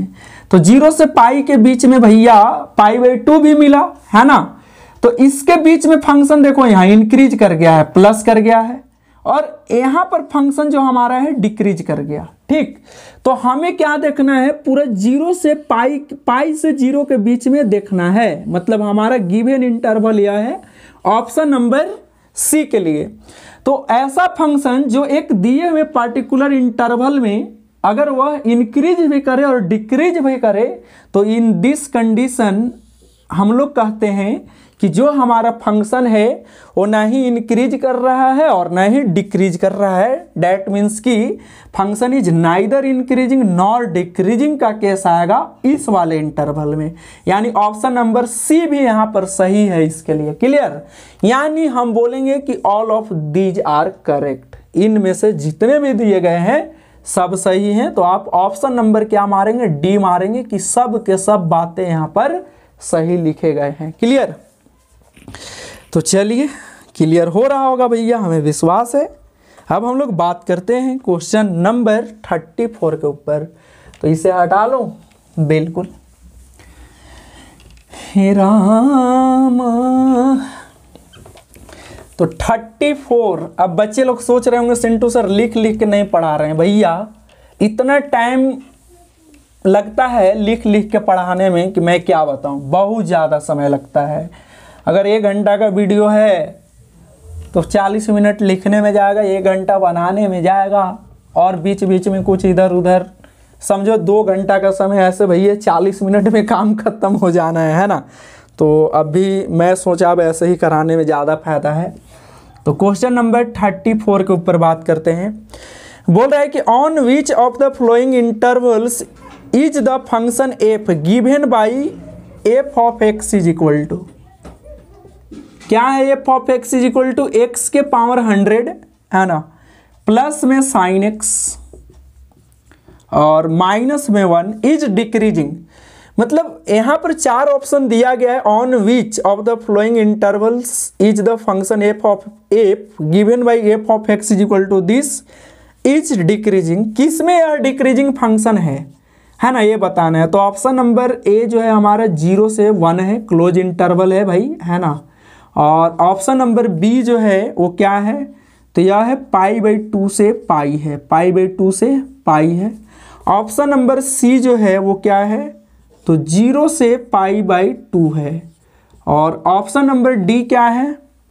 A: तो 0 से पाई के बीच में भैया π/2 भी मिला है ना। तो इसके बीच में फंक्शन देखो यहाँ इंक्रीज कर गया है, प्लस कर गया है, और यहां पर फंक्शन जो हमारा है डिक्रीज कर गया। ठीक, तो हमें क्या देखना है, पूरा 0 से पाई से 0 के बीच में देखना है। मतलब हमारा गिवन इंटरवल यह है ऑप्शन नंबर सी के लिए। तो ऐसा फंक्शन जो एक दिए हुए पार्टिकुलर इंटरवल में अगर वह इंक्रीज भी करे और डिक्रीज भी करे, तो इन दिस कंडीशन हम लोग कहते हैं कि जो हमारा फंक्शन है वो ना ही इंक्रीज कर रहा है और ना ही डिक्रीज कर रहा है। डैट मीन्स कि function is neither increasing nor decreasing का केस आएगा इस वाले इंटरवल में। यानी ऑप्शन नंबर सी भी यहाँ पर सही है इसके लिए। क्लियर, यानी हम बोलेंगे कि all of these are correct. इनमें से जितने भी दिए गए हैं सब सही हैं। तो आप ऑप्शन नंबर क्या मारेंगे, डी मारेंगे कि सब के सब बातें यहाँ पर सही लिखे गए हैं। क्लियर, तो चलिए क्लियर हो रहा होगा भैया, हमें विश्वास है। अब हम लोग बात करते हैं क्वेश्चन नंबर 34 के ऊपर। तो इसे हटा लो, बिल्कुल। हे राम, तो 34। अब बच्चे लोग सोच रहे होंगे सिंटू सर लिख लिख के नहीं पढ़ा रहे हैं। भैया इतना टाइम लगता है लिख लिख के पढ़ाने में कि मैं क्या बताऊं, बहुत ज़्यादा समय लगता है। अगर 1 घंटा का वीडियो है तो 40 मिनट लिखने में जाएगा, 1 घंटा बनाने में जाएगा, और बीच बीच में कुछ इधर उधर, समझो 2 घंटा का समय ऐसे भैया 40 मिनट में काम खत्म हो जाना है ना। तो अभी मैं सोचा अब ऐसे ही कराने में ज़्यादा फायदा है। तो क्वेश्चन नंबर 34 के ऊपर बात करते हैं। बोल रहा है कि on which of the following intervals is the function f given by f of x is equal to. क्या है f of x is equal to x के पावर 100 है ना, प्लस में साइन एक्स और माइनस में 1 इज डिक्रीजिंग। मतलब यहाँ पर 4 ऑप्शन दिया गया है। On which of the following intervals is the function f of f given by f of x is equal to this is decreasing. किस में यह डिक्रीजिंग फंक्शन है ना, ये बताना है। तो ऑप्शन नंबर ए जो है हमारा 0 से 1 है, क्लोज इंटरवल है भाई, है ना। और ऑप्शन नंबर बी जो है वो क्या है, तो यह है π/2 से पाई है, π/2 से पाई है। ऑप्शन नंबर सी जो है वो क्या है, तो 0 से π/2 है। और ऑप्शन नंबर डी क्या है,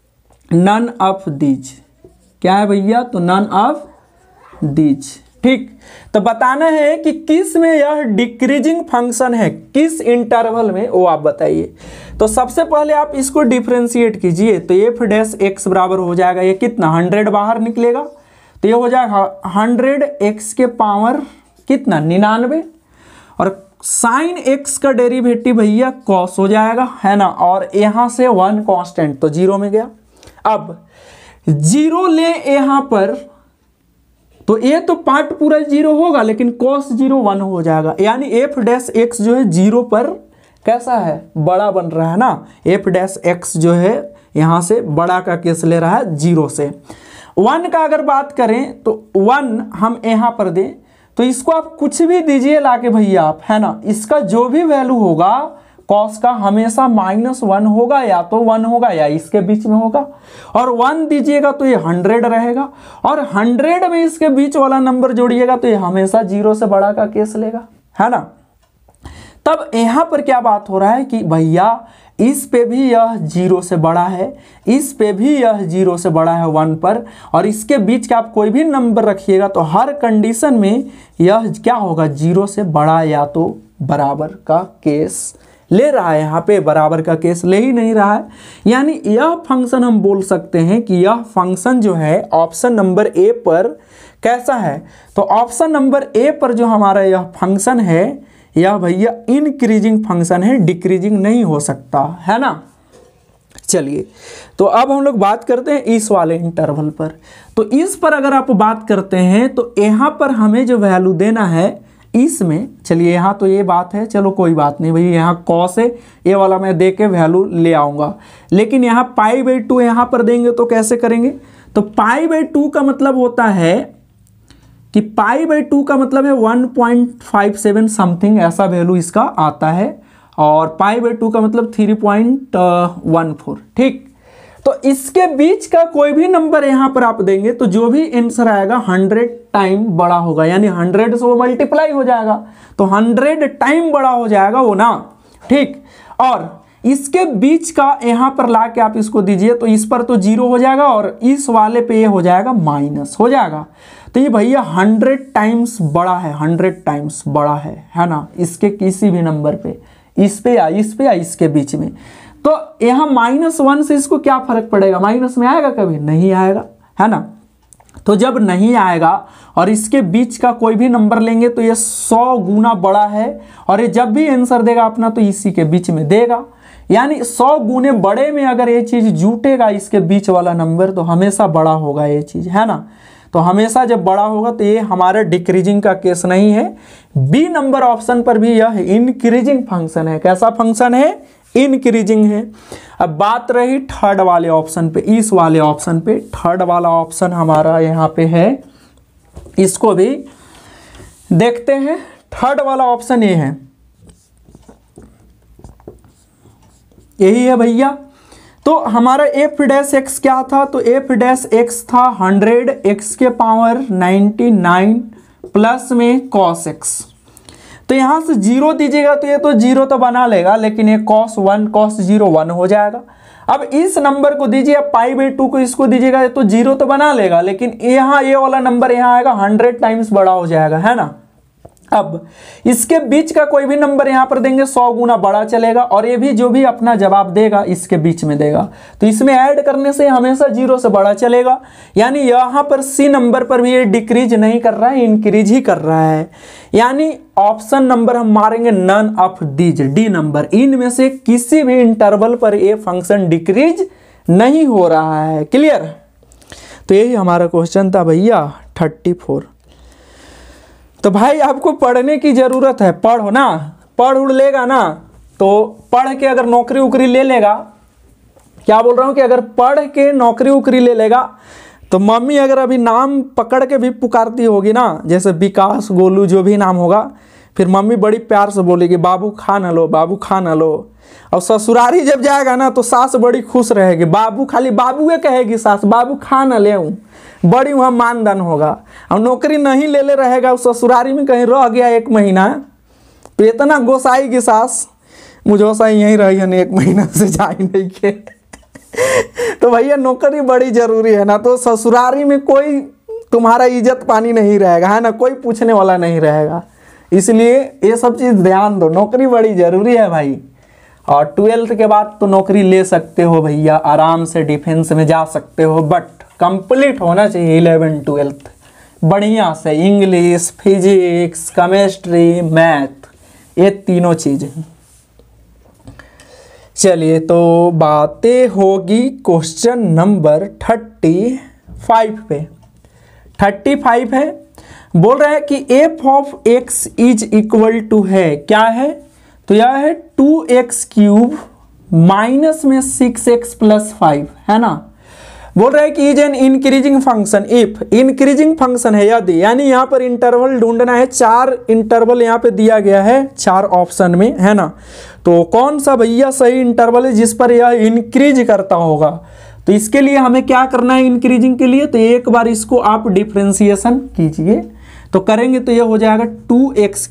A: नन ऑफ दीज। क्या है भैया, तो नन ऑफ दीज। ठीक, तो बताना है कि किस में यह डिक्रीजिंग फंक्शन है, किस इंटरवल में, वो आप बताइए। तो सबसे पहले आप इसको डिफरेंशिएट कीजिए। तो एफ डैश एक्स बराबर हो जाएगा, ये कितना 100 बाहर निकलेगा, तो ये हो जाएगा 100 एक्स के पावर कितना 99, और साइन एक्स का डेरिवेटिव भैया कॉस हो जाएगा, है ना। और यहाँ से 1 कांस्टेंट तो 0 में गया। अब 0 ले यहाँ पर, तो ये तो पार्ट पूरा 0 होगा, लेकिन cos 0 1 हो जाएगा। यानी एफ डैश एक्स जो है 0 पर कैसा है, बड़ा बन रहा है ना। एफ डैश एक्स जो है यहाँ से बड़ा का केस ले रहा है 0 से। 1 का अगर बात करें तो 1 हम यहाँ पर दें, तो इसको आप कुछ भी दीजिए लाके भैया आप, है ना। इसका जो भी वैल्यू होगा कॉस का हमेशा -1 होगा, या तो 1 होगा या इसके बीच में होगा। और 1 दीजिएगा तो ये 100 रहेगा, और 100 में इसके बीच वाला नंबर जोड़िएगा तो ये हमेशा 0 से बड़ा का केस लेगा, है ना। तब यहाँ पर क्या बात हो रहा है कि भैया इस पे भी यह 0 से बड़ा है, इस पे भी यह 0 से बड़ा है 1 पर, और इसके बीच का आप कोई भी नंबर रखिएगा तो हर कंडीशन में यह क्या होगा, 0 से बड़ा या तो बराबर का केस ले रहा है। यहाँ पे बराबर का केस ले ही नहीं रहा है। यानी यह फंक्शन हम बोल सकते हैं कि यह फंक्शन जो है ऑप्शन नंबर ए पर कैसा है, तो ऑप्शन नंबर ए पर जो हमारा यह फंक्शन है यह भैया इंक्रीजिंग फंक्शन है, डिक्रीजिंग नहीं हो सकता, है ना। चलिए, तो अब हम लोग बात करते हैं इस वाले इंटरवल पर। तो इस पर अगर आप बात करते हैं तो यहाँ पर हमें जो वैल्यू देना है इसमें, चलिए यहाँ तो ये बात है, चलो कोई बात नहीं भैया, यहाँ कॉस है, ये वाला मैं दे के वैल्यू ले आऊँगा। लेकिन यहाँ π/2 यहाँ पर देंगे तो कैसे करेंगे, तो π/2 का मतलब होता है कि पाई बाई 2 का मतलब है 1.57 समथिंग ऐसा वैल्यू इसका आता है, और पाई बाई 2 का मतलब 3.14। ठीक, तो इसके बीच का कोई भी नंबर यहां पर आप देंगे तो जो भी आंसर आएगा 100 टाइम बड़ा होगा, यानी 100 से वो मल्टीप्लाई हो जाएगा, तो 100 टाइम बड़ा हो जाएगा वो ना। ठीक, और इसके बीच का यहां पर ला के आप इसको दीजिए तो इस पर तो 0 हो जाएगा और इस वाले पे ये हो जाएगा माइनस हो जाएगा। तो ये भैया 100 टाइम्स बड़ा है, 100 टाइम्स बड़ा है ना, इसके किसी भी नंबर पे, इस पे या इसके बीच में। तो यहाँ -1 से इसको क्या फर्क पड़ेगा, माइनस में आएगा कभी नहीं आएगा, है ना। तो जब नहीं आएगा और इसके बीच का कोई भी नंबर लेंगे तो ये 100 गुना बड़ा है, और ये जब भी आंसर देगा अपना तो इसी के बीच में देगा, यानी 100 गुने बड़े में अगर ये चीज जुटेगा इसके बीच वाला नंबर तो हमेशा बड़ा होगा ये चीज, है ना। तो हमेशा जब बड़ा होगा तो ये हमारे डिक्रीजिंग का केस नहीं है। बी नंबर ऑप्शन पर भी यह इंक्रीजिंग फंक्शन है। कैसा फंक्शन है, इंक्रीजिंग है। अब बात रही थर्ड वाले ऑप्शन पे, इस वाले ऑप्शन पे, थर्ड वाला ऑप्शन हमारा यहाँ पे है, इसको भी देखते हैं। थर्ड वाला ऑप्शन ये है, यही है भैया। तो हमारा एफ डैश एक्स क्या था, तो एफ डैश एक्स था 100 एक्स के पावर 99 प्लस में कॉस एक्स। तो यहां से 0 दीजिएगा तो ये तो 0 तो बना लेगा, लेकिन ये cos 1 cos 0 1 हो जाएगा। अब इस नंबर को दीजिए पाई बाई 2 को इसको दीजिएगा तो 0 तो बना लेगा, लेकिन यहाँ ये वाला नंबर यहाँ आएगा 100 टाइम्स बड़ा हो जाएगा, है ना। अब इसके बीच का कोई भी नंबर यहां पर देंगे 100 गुना बड़ा चलेगा, और ये भी जो भी अपना जवाब देगा इसके बीच में देगा, तो इसमें ऐड करने से हमेशा 0 से बड़ा चलेगा। यानी यहां पर सी नंबर पर भी ये डिक्रीज नहीं कर रहा है, इंक्रीज ही कर रहा है। यानी ऑप्शन नंबर हम मारेंगे none of these, d number, इनमें से किसी भी इंटरवल पर ये फंक्शन डिक्रीज नहीं हो रहा है। क्लियर। तो यही हमारा क्वेश्चन था भैया 34। तो भाई आपको पढ़ने की जरूरत है, पढ़ो ना, पढ़ उड़ लेगा ना तो पढ़ के अगर नौकरी उकरी ले लेगा, क्या बोल रहा हूं कि अगर पढ़ के नौकरी उकरी ले लेगा तो मम्मी अगर अभी नाम पकड़ के भी पुकारती होगी ना, जैसे विकास गोलू जो भी नाम होगा, फिर मम्मी बड़ी प्यार से बोलेगी बाबू खा न लो, बाबू खा न लो। और ससुरारी जब जाएगा ना तो सास बड़ी खुश रहेगी, बाबू खाली बाबूए कहेगी सास, बाबू खा न ले, बड़ी वहाँ मानदान होगा। और नौकरी नहीं ले रहेगा उस ससुरारी में, कहीं रह गया 1 महीना तो इतना गोसाएगी सास, मुझे सही यहीं रही है 1 महीना से जा ही नहीं के। तो भैया नौकरी बड़ी जरूरी है ना, तो ससुरारी में कोई तुम्हारा इज्जत पानी नहीं रहेगा, है ना, कोई पूछने वाला नहीं रहेगा। इसलिए ये सब चीज़ ध्यान दो, नौकरी बड़ी जरूरी है भाई। और 12th के बाद तो नौकरी ले सकते हो भैया, आराम से डिफेंस में जा सकते हो, बट कंप्लीट होना चाहिए 11 12th बढ़िया से, इंग्लिश फिजिक्स केमिस्ट्री मैथ, ये तीनों चीज़ें। चलिए तो बातें होगी क्वेश्चन नंबर 35 पे। 35 है, बोल रहा है कि f of x is equal to है, क्या है, तो यह है 2x क्यूब माइनस में 6x प्लस 5, है ना। बोल रहा है कि is an increasing function if, increasing function है यदि, यानी यहाँ पर इंटरवल ढूंढना है, 4 इंटरवल यहाँ पे दिया गया है 4 ऑप्शन में, है ना। तो कौन सा भैया सही इंटरवल है जिस पर यह इंक्रीज करता होगा, तो इसके लिए हमें क्या करना है इंक्रीजिंग के लिए, तो एक बार इसको आप डिफ्रेंसिएशन कीजिए, तो करेंगे तो यह हो जाएगा 2x,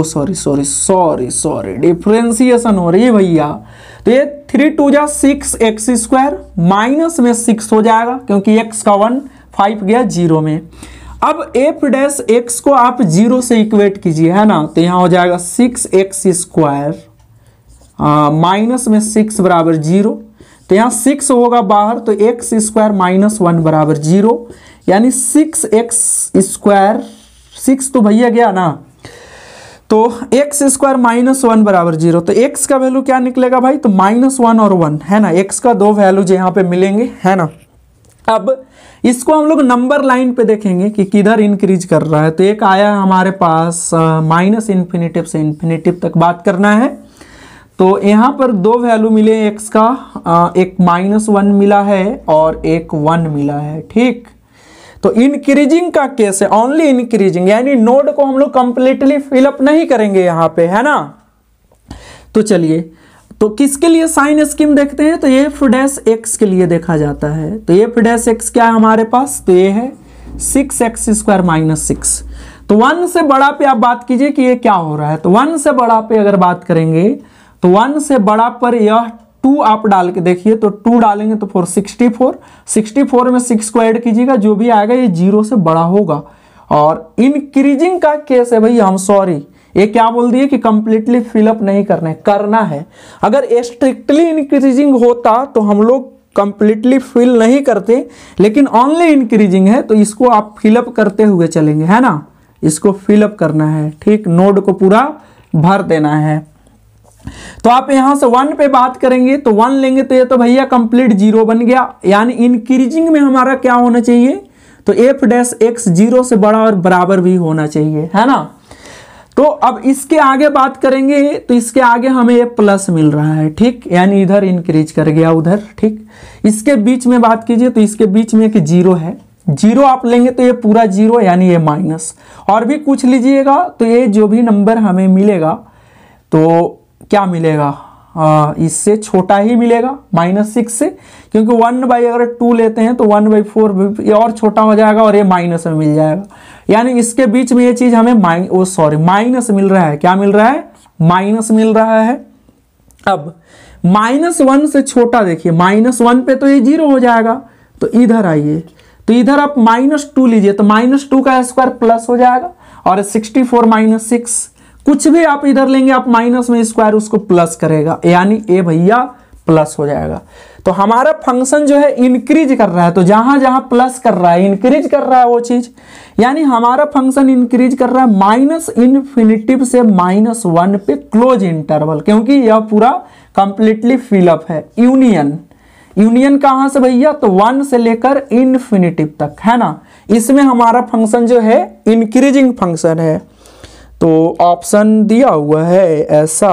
A: सॉरी डिफ्रेंसिएशन हो रही है भैया, तो ये 3 2 जा 6x स्क्वायर माइनस में 6 हो जाएगा, क्योंकि x का 1 5 गया 0 में। अब एफ डैश एक्स को आप 0 से इक्वेट कीजिए, है ना, तो यहाँ हो जाएगा 6x स्क्वायर माइनस में 6 बराबर 0, तो यहाँ 6 होगा बाहर, तो x स्क्वायर माइनस 1 बराबर 0, यानी 6x स्क्वायर, 6 तो भैया गया ना, तो x स्क्वायर माइनस 1 बराबर 0, तो x का वैल्यू क्या निकलेगा भाई, तो -1 और 1, है ना, x का 2 वैल्यूज यहाँ पे मिलेंगे, है ना। अब इसको हम लोग नंबर लाइन पे देखेंगे कि किधर इंक्रीज कर रहा है, तो एक आया हमारे पास माइनस इन्फिनिटिव से इन्फिनिटिव तक बात करना है, तो यहाँ पर 2 वैल्यू मिले x का, एक -1 मिला है और एक 1 मिला है, ठीक। तो इंक्रीजिंग का केस है, ओनली इंक्रीजिंग, यानी नोड को हम लोग कंप्लीटली फिलअप नहीं करेंगे यहाँ पे, है ना। तो चलिए, तो किसके लिए साइन स्कीम देखते हैं, तो एफ डैश एक्स के लिए देखा जाता है। तो एफ डैश एक्स क्या है हमारे पास, तो ये है 6x² माइनस 6। तो 1 से बड़ा पे आप बात कीजिए कि ये क्या हो रहा है। तो 1 से बड़ा पे अगर बात करेंगे तो 1 से बड़ा पर यह 2 आप डाल के देखिए, तो 2 डालेंगे तो 4 64 में 6 को ऐड कीजिएगा, जो भी आएगा ये 0 से बड़ा होगा। और इंक्रीजिंग का केस है भैया, हम सॉरी ये क्या बोल दिए कि कंप्लीटली फिलअप नहीं करना है। अगर स्ट्रिक्टली इंक्रीजिंग होता तो हम लोग कंप्लीटली फिल नहीं करते, लेकिन ओनली इंक्रीजिंग है तो इसको आप फिलअप करते हुए चलेंगे, है ना। इसको फिलअप करना है, ठीक, नोड को पूरा भर देना है। तो आप यहां से 1 पे बात करेंगे तो 1 लेंगे तो ये तो भैया कंप्लीट 0 बन गया, यानी इंक्रीजिंग में हमारा क्या होना चाहिए, तो एफ डैश एक्स 0 से बड़ा और बराबर भी होना चाहिए, है ना। तो अब इसके आगे बात करेंगे तो इसके आगे हमें ये प्लस मिल रहा है, ठीक, यानी इधर इंक्रीज कर गया उधर, ठीक। इसके बीच में बात कीजिए तो इसके बीच में एक 0 है, 0 आप लेंगे तो ये पूरा 0 यानी ये माइनस, और भी कुछ लीजिएगा तो ये जो भी नंबर हमें मिलेगा तो क्या मिलेगा, इससे छोटा ही मिलेगा -6 से, क्योंकि 1/, अगर 2 लेते हैं तो 1/4 ये और छोटा हो जाएगा और ये माइनस में मिल जाएगा, यानी इसके बीच में ये चीज हमें माइनस मिल रहा है। क्या मिल रहा है, माइनस मिल रहा है। अब -1 से छोटा देखिए, -1 पे तो ये 0 हो जाएगा, तो इधर आइए, तो इधर आप -2 लीजिए, तो -2 का स्क्वायर प्लस हो जाएगा, और 64 - 6 कुछ भी आप इधर लेंगे आप माइनस में स्क्वायर उसको प्लस करेगा, यानी ए भैया प्लस हो जाएगा। तो हमारा फंक्शन जो है इंक्रीज कर रहा है, तो जहां जहां प्लस कर रहा है, इंक्रीज कर रहा है वो चीज, यानी हमारा फंक्शन इंक्रीज कर रहा है -∞ से -1 पे क्लोज इंटरवल, क्योंकि यह पूरा कंप्लीटली फिलअप है। यूनियन कहां से भैया, तो 1 से लेकर इन्फिनिटिव तक, है ना। इसमें हमारा फंक्शन जो है इंक्रीजिंग फंक्शन है। तो ऑप्शन दिया हुआ है ऐसा,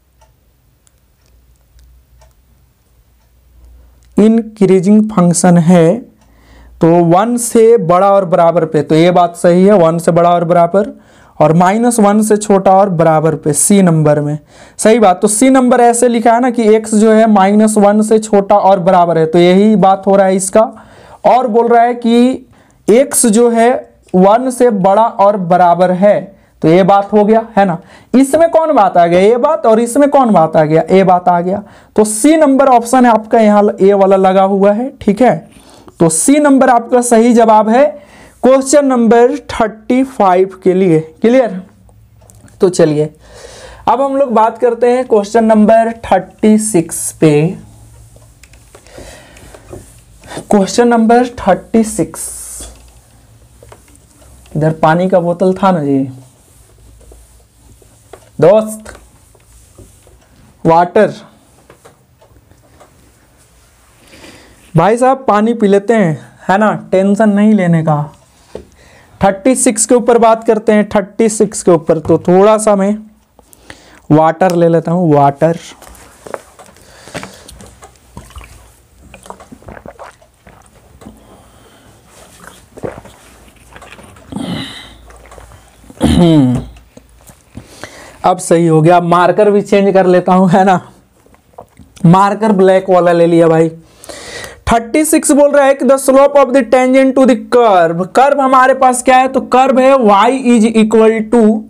A: इंक्रीजिंग फंक्शन है, तो 1 से बड़ा और बराबर पे, तो ये बात सही है, 1 से बड़ा और बराबर, और -1 से छोटा और बराबर पे, सी नंबर में सही बात। तो सी नंबर ऐसे लिखा है ना कि x जो है -1 से छोटा और बराबर है, तो यही बात हो रहा है इसका। और बोल रहा है कि x जो है 1 से बड़ा और बराबर है, तो ये बात हो गया, है ना। इसमें कौन बात आ गया, ये बात, और इसमें कौन बात आ गया, ये बात आ गया। तो सी नंबर ऑप्शन है आपका, यहाँ ए वाला लगा हुआ है, ठीक है। तो सी नंबर आपका सही जवाब है क्वेश्चन नंबर 35 के लिए। क्लियर। तो चलिए अब हम लोग बात करते हैं क्वेश्चन नंबर 36 पे। क्वेश्चन नंबर 36, इधर पानी का बोतल था ना जी दोस्त, वाटर, भाई साहब पानी पी लेते हैं, है ना, टेंशन नहीं लेने का। 36 के ऊपर बात करते हैं, 36 के ऊपर, तो थोड़ा सा मैं वाटर ले लेता हूँ, वाटर। अब सही हो गया। मार्कर भी चेंज कर लेता हूं, है ना, मार्कर ब्लैक वाला ले लिया भाई। 36 बोल रहा है कि the slope of the tangent to the curve, curve हमारे पास क्या है, तो कर्व है y =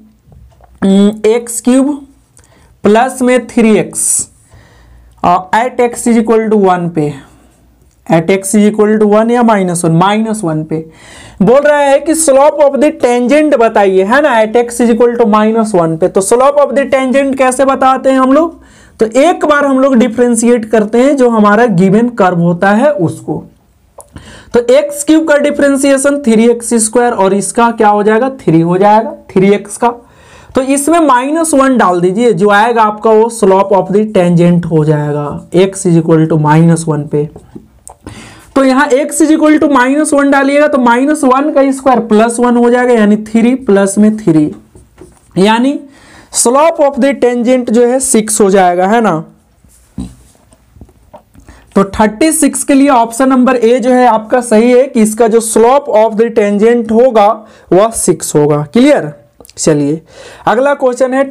A: x³ प्लस में 3x एट x = 1 पे, एट x = 1 या -1 पे बोल रहा है कि स्लोप ऑफ द टेंजेंट बताइए, है ना, एट x = -1 पे। तो स्लोप ऑफ द टेंजेंट कैसे बताते हैं हम लोग, तो एक बार हम लोग डिफरेंशिएट करते हैं जो हमारा गिवन कर्व होता है उसको। तो x³ का डिफरेंशिएशन 3x², और इसका क्या हो जाएगा, 3 हो जाएगा, 3x का। तो इसमें -1 डाल दीजिए, जो आएगा आपका वो स्लोप ऑफ द टेंजेंट हो जाएगा x = -1 पे। तो यहाँ x = -1 डालिएगा तो -1 का स्क्वायर +1 हो जाएगा, यानी 3 प्लस में 3, यानी स्लोप ऑफ द टेंजेंट जो है 6 हो जाएगा, है ना। तो 36 के लिए ऑप्शन नंबर ए जो है आपका सही है कि इसका जो स्लोप ऑफ द टेंजेंट होगा वह 6 होगा। क्लियर। चलिए अगला क्वेश्चन है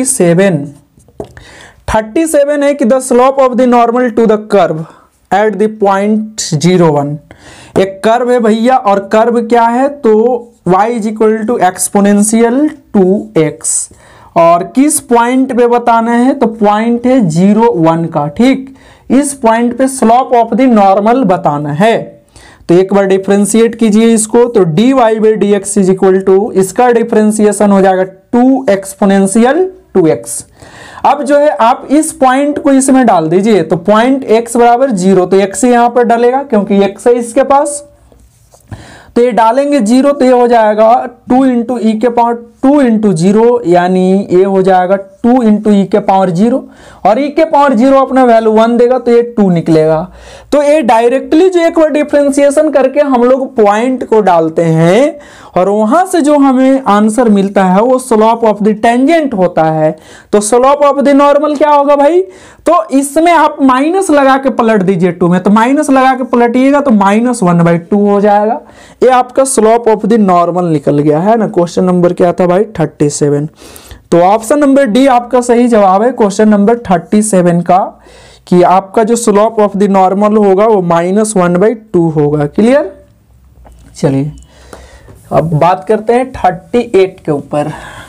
A: 37 है कि the slope of the normal to the curve at the point 01। एक कर्व है भैया और कर्व क्या है तो y is equal to exponential 2x और किस पॉइंट पे बताना है तो पॉइंट है 01 का। ठीक, इस पॉइंट पे स्लोप ऑफ द नॉर्मल बताना है। तो एक बार डिफरेंशिएट कीजिए इसको, तो dy by d x is equal to इसका डिफरेंशिएशन हो जाएगा 2 एक्सपोनेंशियल 2x। अब जो है आप इस पॉइंट को इसमें डाल दीजिए, तो पॉइंट x बराबर 0, तो x यहां पर डालेगा क्योंकि x है इसके पास, तो ये डालेंगे 0 तो ये हो जाएगा 2 इंटू ई के पावर 2 इंटू 0, यानी ये हो जाएगा 2 इंटू ई के पावर 0 और ई के पावर 0 अपना वैल्यू 1 देगा तो ये 2 निकलेगा। तो ये डायरेक्टली जो एक बार डिफरेंशिएशन करके हम लोग पॉइंट को डालते हैं और वहां से जो हमें आंसर मिलता है वो स्लोप ऑफ द टेंजेंट होता है। तो स्लोप ऑफ द नॉर्मल क्या होगा भाई, तो इसमें आप माइनस लगा के पलट दीजिए 2 में, तो माइनस लगा के पलटिएगा तो -1/2 हो जाएगा। ये आपका स्लोप ऑफ द नॉर्मल निकल गया है ना। क्वेश्चन नंबर क्या था भाई 37। तो ऑप्शन नंबर डी आपका सही जवाब है क्वेश्चन नंबर 37 का, कि आपका जो स्लोप ऑफ द नॉर्मल होगा वो -1/2 होगा। क्लियर। चलिए अब बात करते हैं 38 के ऊपर।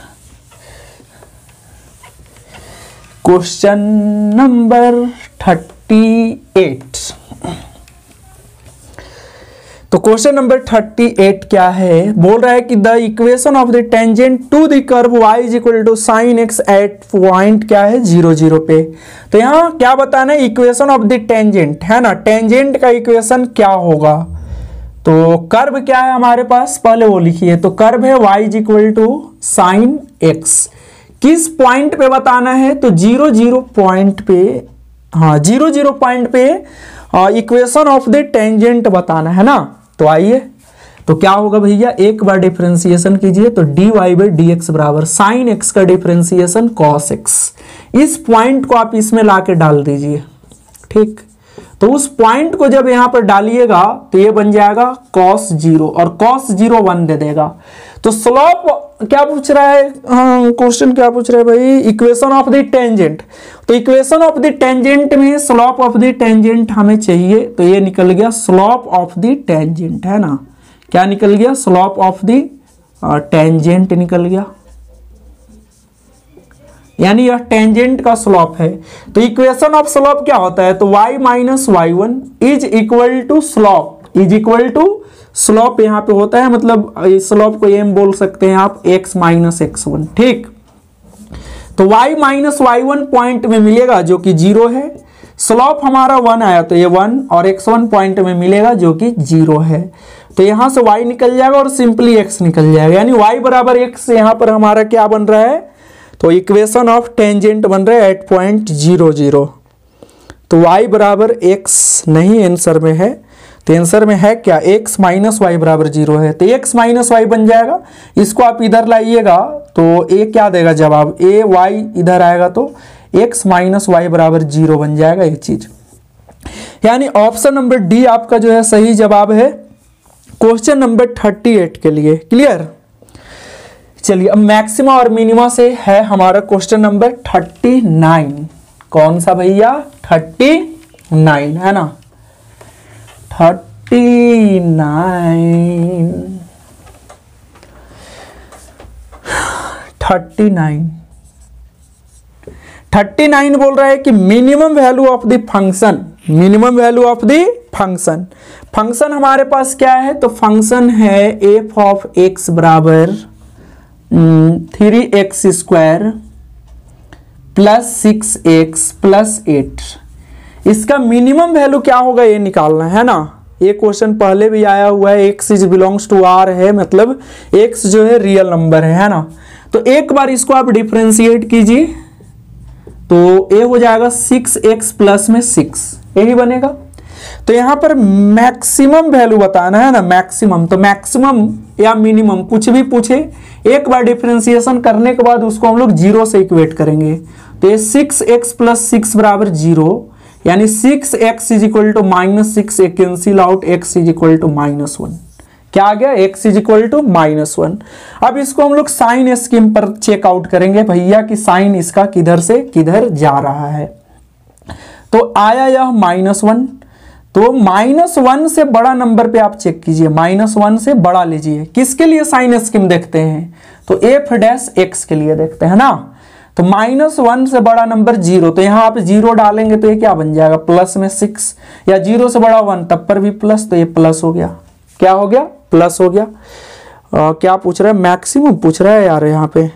A: Question number 38। तो क्वेश्चन नंबर 38 क्या है, बोल रहा है कि the equation of the tangent to the curve y is equal to sine x at point क्या है 0 0 पे। तो यहाँ क्या बताना है, इक्वेशन ऑफ द टेंजेंट है ना, टेंजेंट का इक्वेशन क्या होगा। तो कर्व क्या है हमारे पास, पहले वो लिखिए। तो कर्व है y is equal to sine x, किस पॉइंट पे बताना है तो 0 0 पॉइंट पे, हाँ 0 0 पॉइंट पे इक्वेशन ऑफ द टेंजेंट बताना है ना। तो आइए, तो क्या होगा भैया, एक बार डिफरेंशिएशन कीजिए, तो dy बाई डी एक्स बराबर साइन एक्स का डिफरेंशिएशन कॉस एक्स। इस पॉइंट को आप इसमें लाके डाल दीजिए। ठीक, तो उस पॉइंट को जब यहां पर डालिएगा तो ये बन जाएगा cos 0 और cos 0 1 दे देगा। तो स्लोप क्या पूछ रहा है, क्वेश्चन क्या पूछ रहा है भाई, इक्वेशन ऑफ द टेंजेंट। तो इक्वेशन ऑफ द टेंजेंट में स्लोप ऑफ द टेंजेंट हमें चाहिए, तो ये निकल गया स्लोप ऑफ द टेंजेंट है ना। क्या निकल गया, स्लोप ऑफ द टेंजेंट निकल गया, यानी यह टेंजेंट का स्लोप है। तो इक्वेशन ऑफ स्लोप क्या होता है, तो y minus y1 is equal to slope, is equal to slope यहाँ पे होता है, मतलब स्लोप को m बोल सकते हैं आप x माइनस x1। ठीक, तो y माइनस y1 पॉइंट में मिलेगा जो कि 0 है, स्लोप हमारा 1 आया तो ये 1 और x1 पॉइंट में मिलेगा जो कि 0 है। तो यहां से y निकल जाएगा और सिंपली x निकल जाएगा, यानी y बराबर x। यहां पर हमारा क्या बन रहा है, तो इक्वेशन ऑफ टेंजेंट बन रहा है एट पॉइंट 0 0। तो y बराबर x नहीं आंसर में है, तो आंसर में है क्या, x माइनस वाई बराबर 0 है, तो x माइनस वाई बन जाएगा। इसको आप इधर लाइएगा तो a क्या देगा जवाब, a y इधर आएगा तो x माइनस वाई बराबर 0 बन जाएगा ये चीज, यानी ऑप्शन नंबर डी आपका जो है सही जवाब है क्वेश्चन नंबर 38 के लिए। क्लियर। चलिए अब मैक्सिमा और मिनिमा से है हमारा क्वेश्चन नंबर 39। कौन सा भैया, 39 है ना, 39 बोल रहा है कि minimum value of the function, minimum value of the function. Function हमारे पास क्या है, तो फंक्शन है एफ ऑफ एक्स बराबर 3x square plus 6x plus 8। इसका मिनिमम वैल्यू क्या होगा ये निकालना है ना। ये क्वेश्चन पहले भी आया हुआ है, x is belongs to r है, मतलब x जो है रियल नंबर है ना। तो एक बार इसको आप डिफरेंशिएट कीजिए तो ये हो जाएगा 6x प्लस में 6, यही बनेगा। तो यहां पर मैक्सिमम वैल्यू बताना है ना, मैक्सिमम। तो मैक्सिमम या मिनिमम कुछ भी पूछे, एक बार डिफरेंशिएशन करने के बाद उसको हम लोग 0 से इक्वेट करेंगे। तो ये 6x प्लस 6 बराबर 0, यानी 6x इज इक्वल टू -6, ये cancel out, x is equal to -1। क्या आ गया? x is equal to -1। अब इसको हम लोग साइन स्कीम पर चेकआउट करेंगे भैया कि साइन इसका किधर से किधर जा रहा है। तो आया यह -1, तो -1 से बड़ा नंबर पे आप चेक कीजिए, -1 से बड़ा लीजिए। किसके लिए साइन स्कीम देखते हैं? तो f' के लिए देखते हैं ना। तो -1 से बड़ा नंबर 0, तो यहां आप 0 डालेंगे तो ये क्या बन जाएगा? प्लस में 6, या 0 से बड़ा 1 तब पर भी प्लस, तो ये प्लस हो गया। क्या हो गया? प्लस हो गया। क्या पूछ रहा है? मैक्सिमम पूछ रहा है यार, यहाँ पे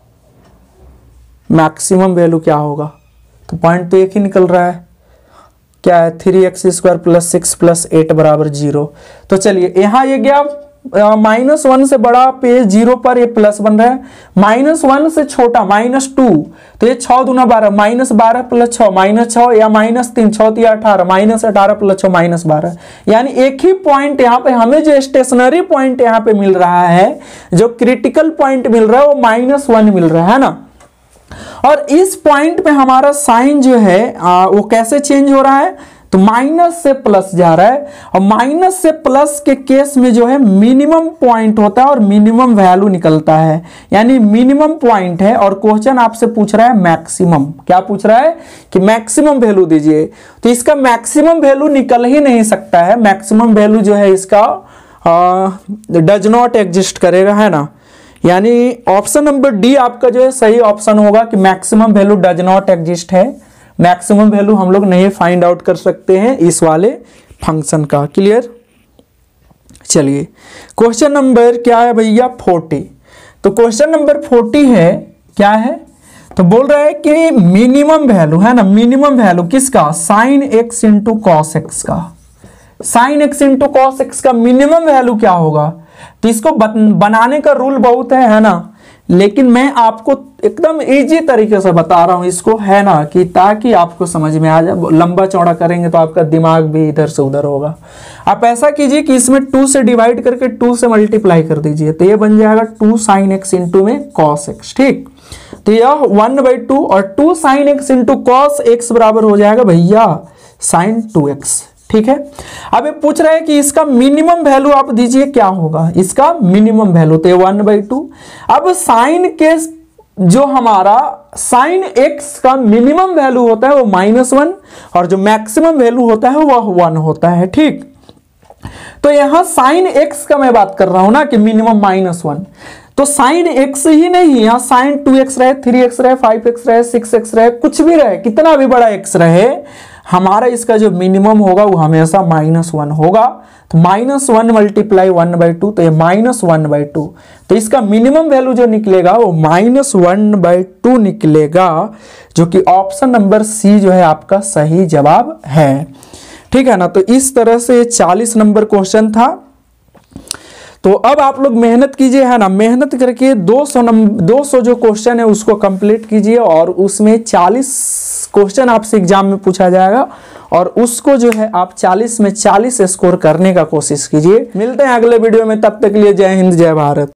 A: मैक्सिमम वैल्यू क्या होगा? तो पॉइंट तो एक ही निकल रहा है, क्या है? 3x² + 6 + 8 बराबर 0। तो चलिए यहाँ ये गया -1 से बड़ा पे 0 पर ये प्लस बन रहा है, -1 से छोटा -2, तो ये 6 दूना 12, -12 + 6 -6, या -3 6 × 18, -18 + 6 -12। यानी एक ही पॉइंट यहाँ पे हमें जो स्टेशनरी पॉइंट यहाँ पे मिल रहा है, जो क्रिटिकल पॉइंट मिल रहा है वो -1 मिल रहा है ना। और इस पॉइंट पे हमारा साइन जो है वो कैसे चेंज हो रहा है? तो माइनस से प्लस जा रहा है, और माइनस से प्लस के केस में जो है मिनिमम पॉइंट होता है और मिनिमम वैल्यू निकलता है, यानी मिनिमम पॉइंट है। और क्वेश्चन आपसे पूछ रहा है मैक्सिमम, क्या पूछ रहा है? कि मैक्सिमम वैल्यू दीजिए। तो इसका मैक्सिमम वैल्यू निकल ही नहीं सकता है, मैक्सिमम वैल्यू जो है इसका डज नॉट एग्जिस्ट करेगा, है ना। यानी ऑप्शन नंबर डी आपका जो है सही ऑप्शन होगा कि maximum value does not exist है। मैक्सिमम वैल्यू हम लोग नहीं फाइंड आउट कर सकते हैं इस वाले फंक्शन का। क्लियर? चलिए क्वेश्चन नंबर क्या है भैया? 40। तो क्वेश्चन नंबर 40 है, क्या है? तो बोल रहा है कि मिनिमम वैल्यू, है ना, मिनिमम वैल्यू किसका? Sine x into cos x का। Sine x into cos x का मिनिमम वैल्यू क्या होगा? तो इसको बनाने का रूल बहुत है ना, लेकिन मैं आपको एकदम इजी तरीके से बता रहा हूं इसको, है ना, कि ताकि आपको समझ में आ जाए। लंबा चौड़ा करेंगे तो आपका दिमाग भी इधर से उधर होगा। आप ऐसा कीजिए कि इसमें 2 से डिवाइड करके 2 से मल्टीप्लाई कर दीजिए, तो ये बन जाएगा 2 sin x इंटू में cos x। ठीक, तो यह 1/2 और 2 sin x into cos x बराबर हो जाएगा भैया sin 2x। ठीक है, अब ये पूछ रहा है कि इसका मिनिमम वैल्यू आप दीजिए, क्या होगा इसका मिनिमम वैल्यू? तो 1/2। अब साइन के जो हमारा साइन x का मिनिमम वैल्यू होता है वो -1, और जो मैक्सिमम वैल्यू होता है वह 1 होता है। ठीक, तो यहां साइन x का मैं बात कर रहा हूं ना कि मिनिमम -1, तो साइन x ही नहीं, यहां साइन 2x रहे, 3x रहे, 5x रहे, 6x रहे, कुछ भी रहे, कितना भी बड़ा x रहे, हमारा इसका जो मिनिमम होगा वो हमेशा -1 होगा। तो -1 × 1/2, तो ये -1/2। तो इसका मिनिमम वैल्यू जो निकलेगा वो -1/2 निकलेगा, जो कि ऑप्शन नंबर सी जो है आपका सही जवाब है। ठीक है ना। तो इस तरह से 40 नंबर क्वेश्चन था। तो अब आप लोग मेहनत कीजिए, है ना, मेहनत करके 200 जो क्वेश्चन है उसको कंप्लीट कीजिए, और उसमें 40 क्वेश्चन आपसे एग्जाम में पूछा जाएगा, और उसको जो है आप 40 में 40 स्कोर करने का कोशिश कीजिए। मिलते हैं अगले वीडियो में, तब तक के लिए जय हिंद जय भारत।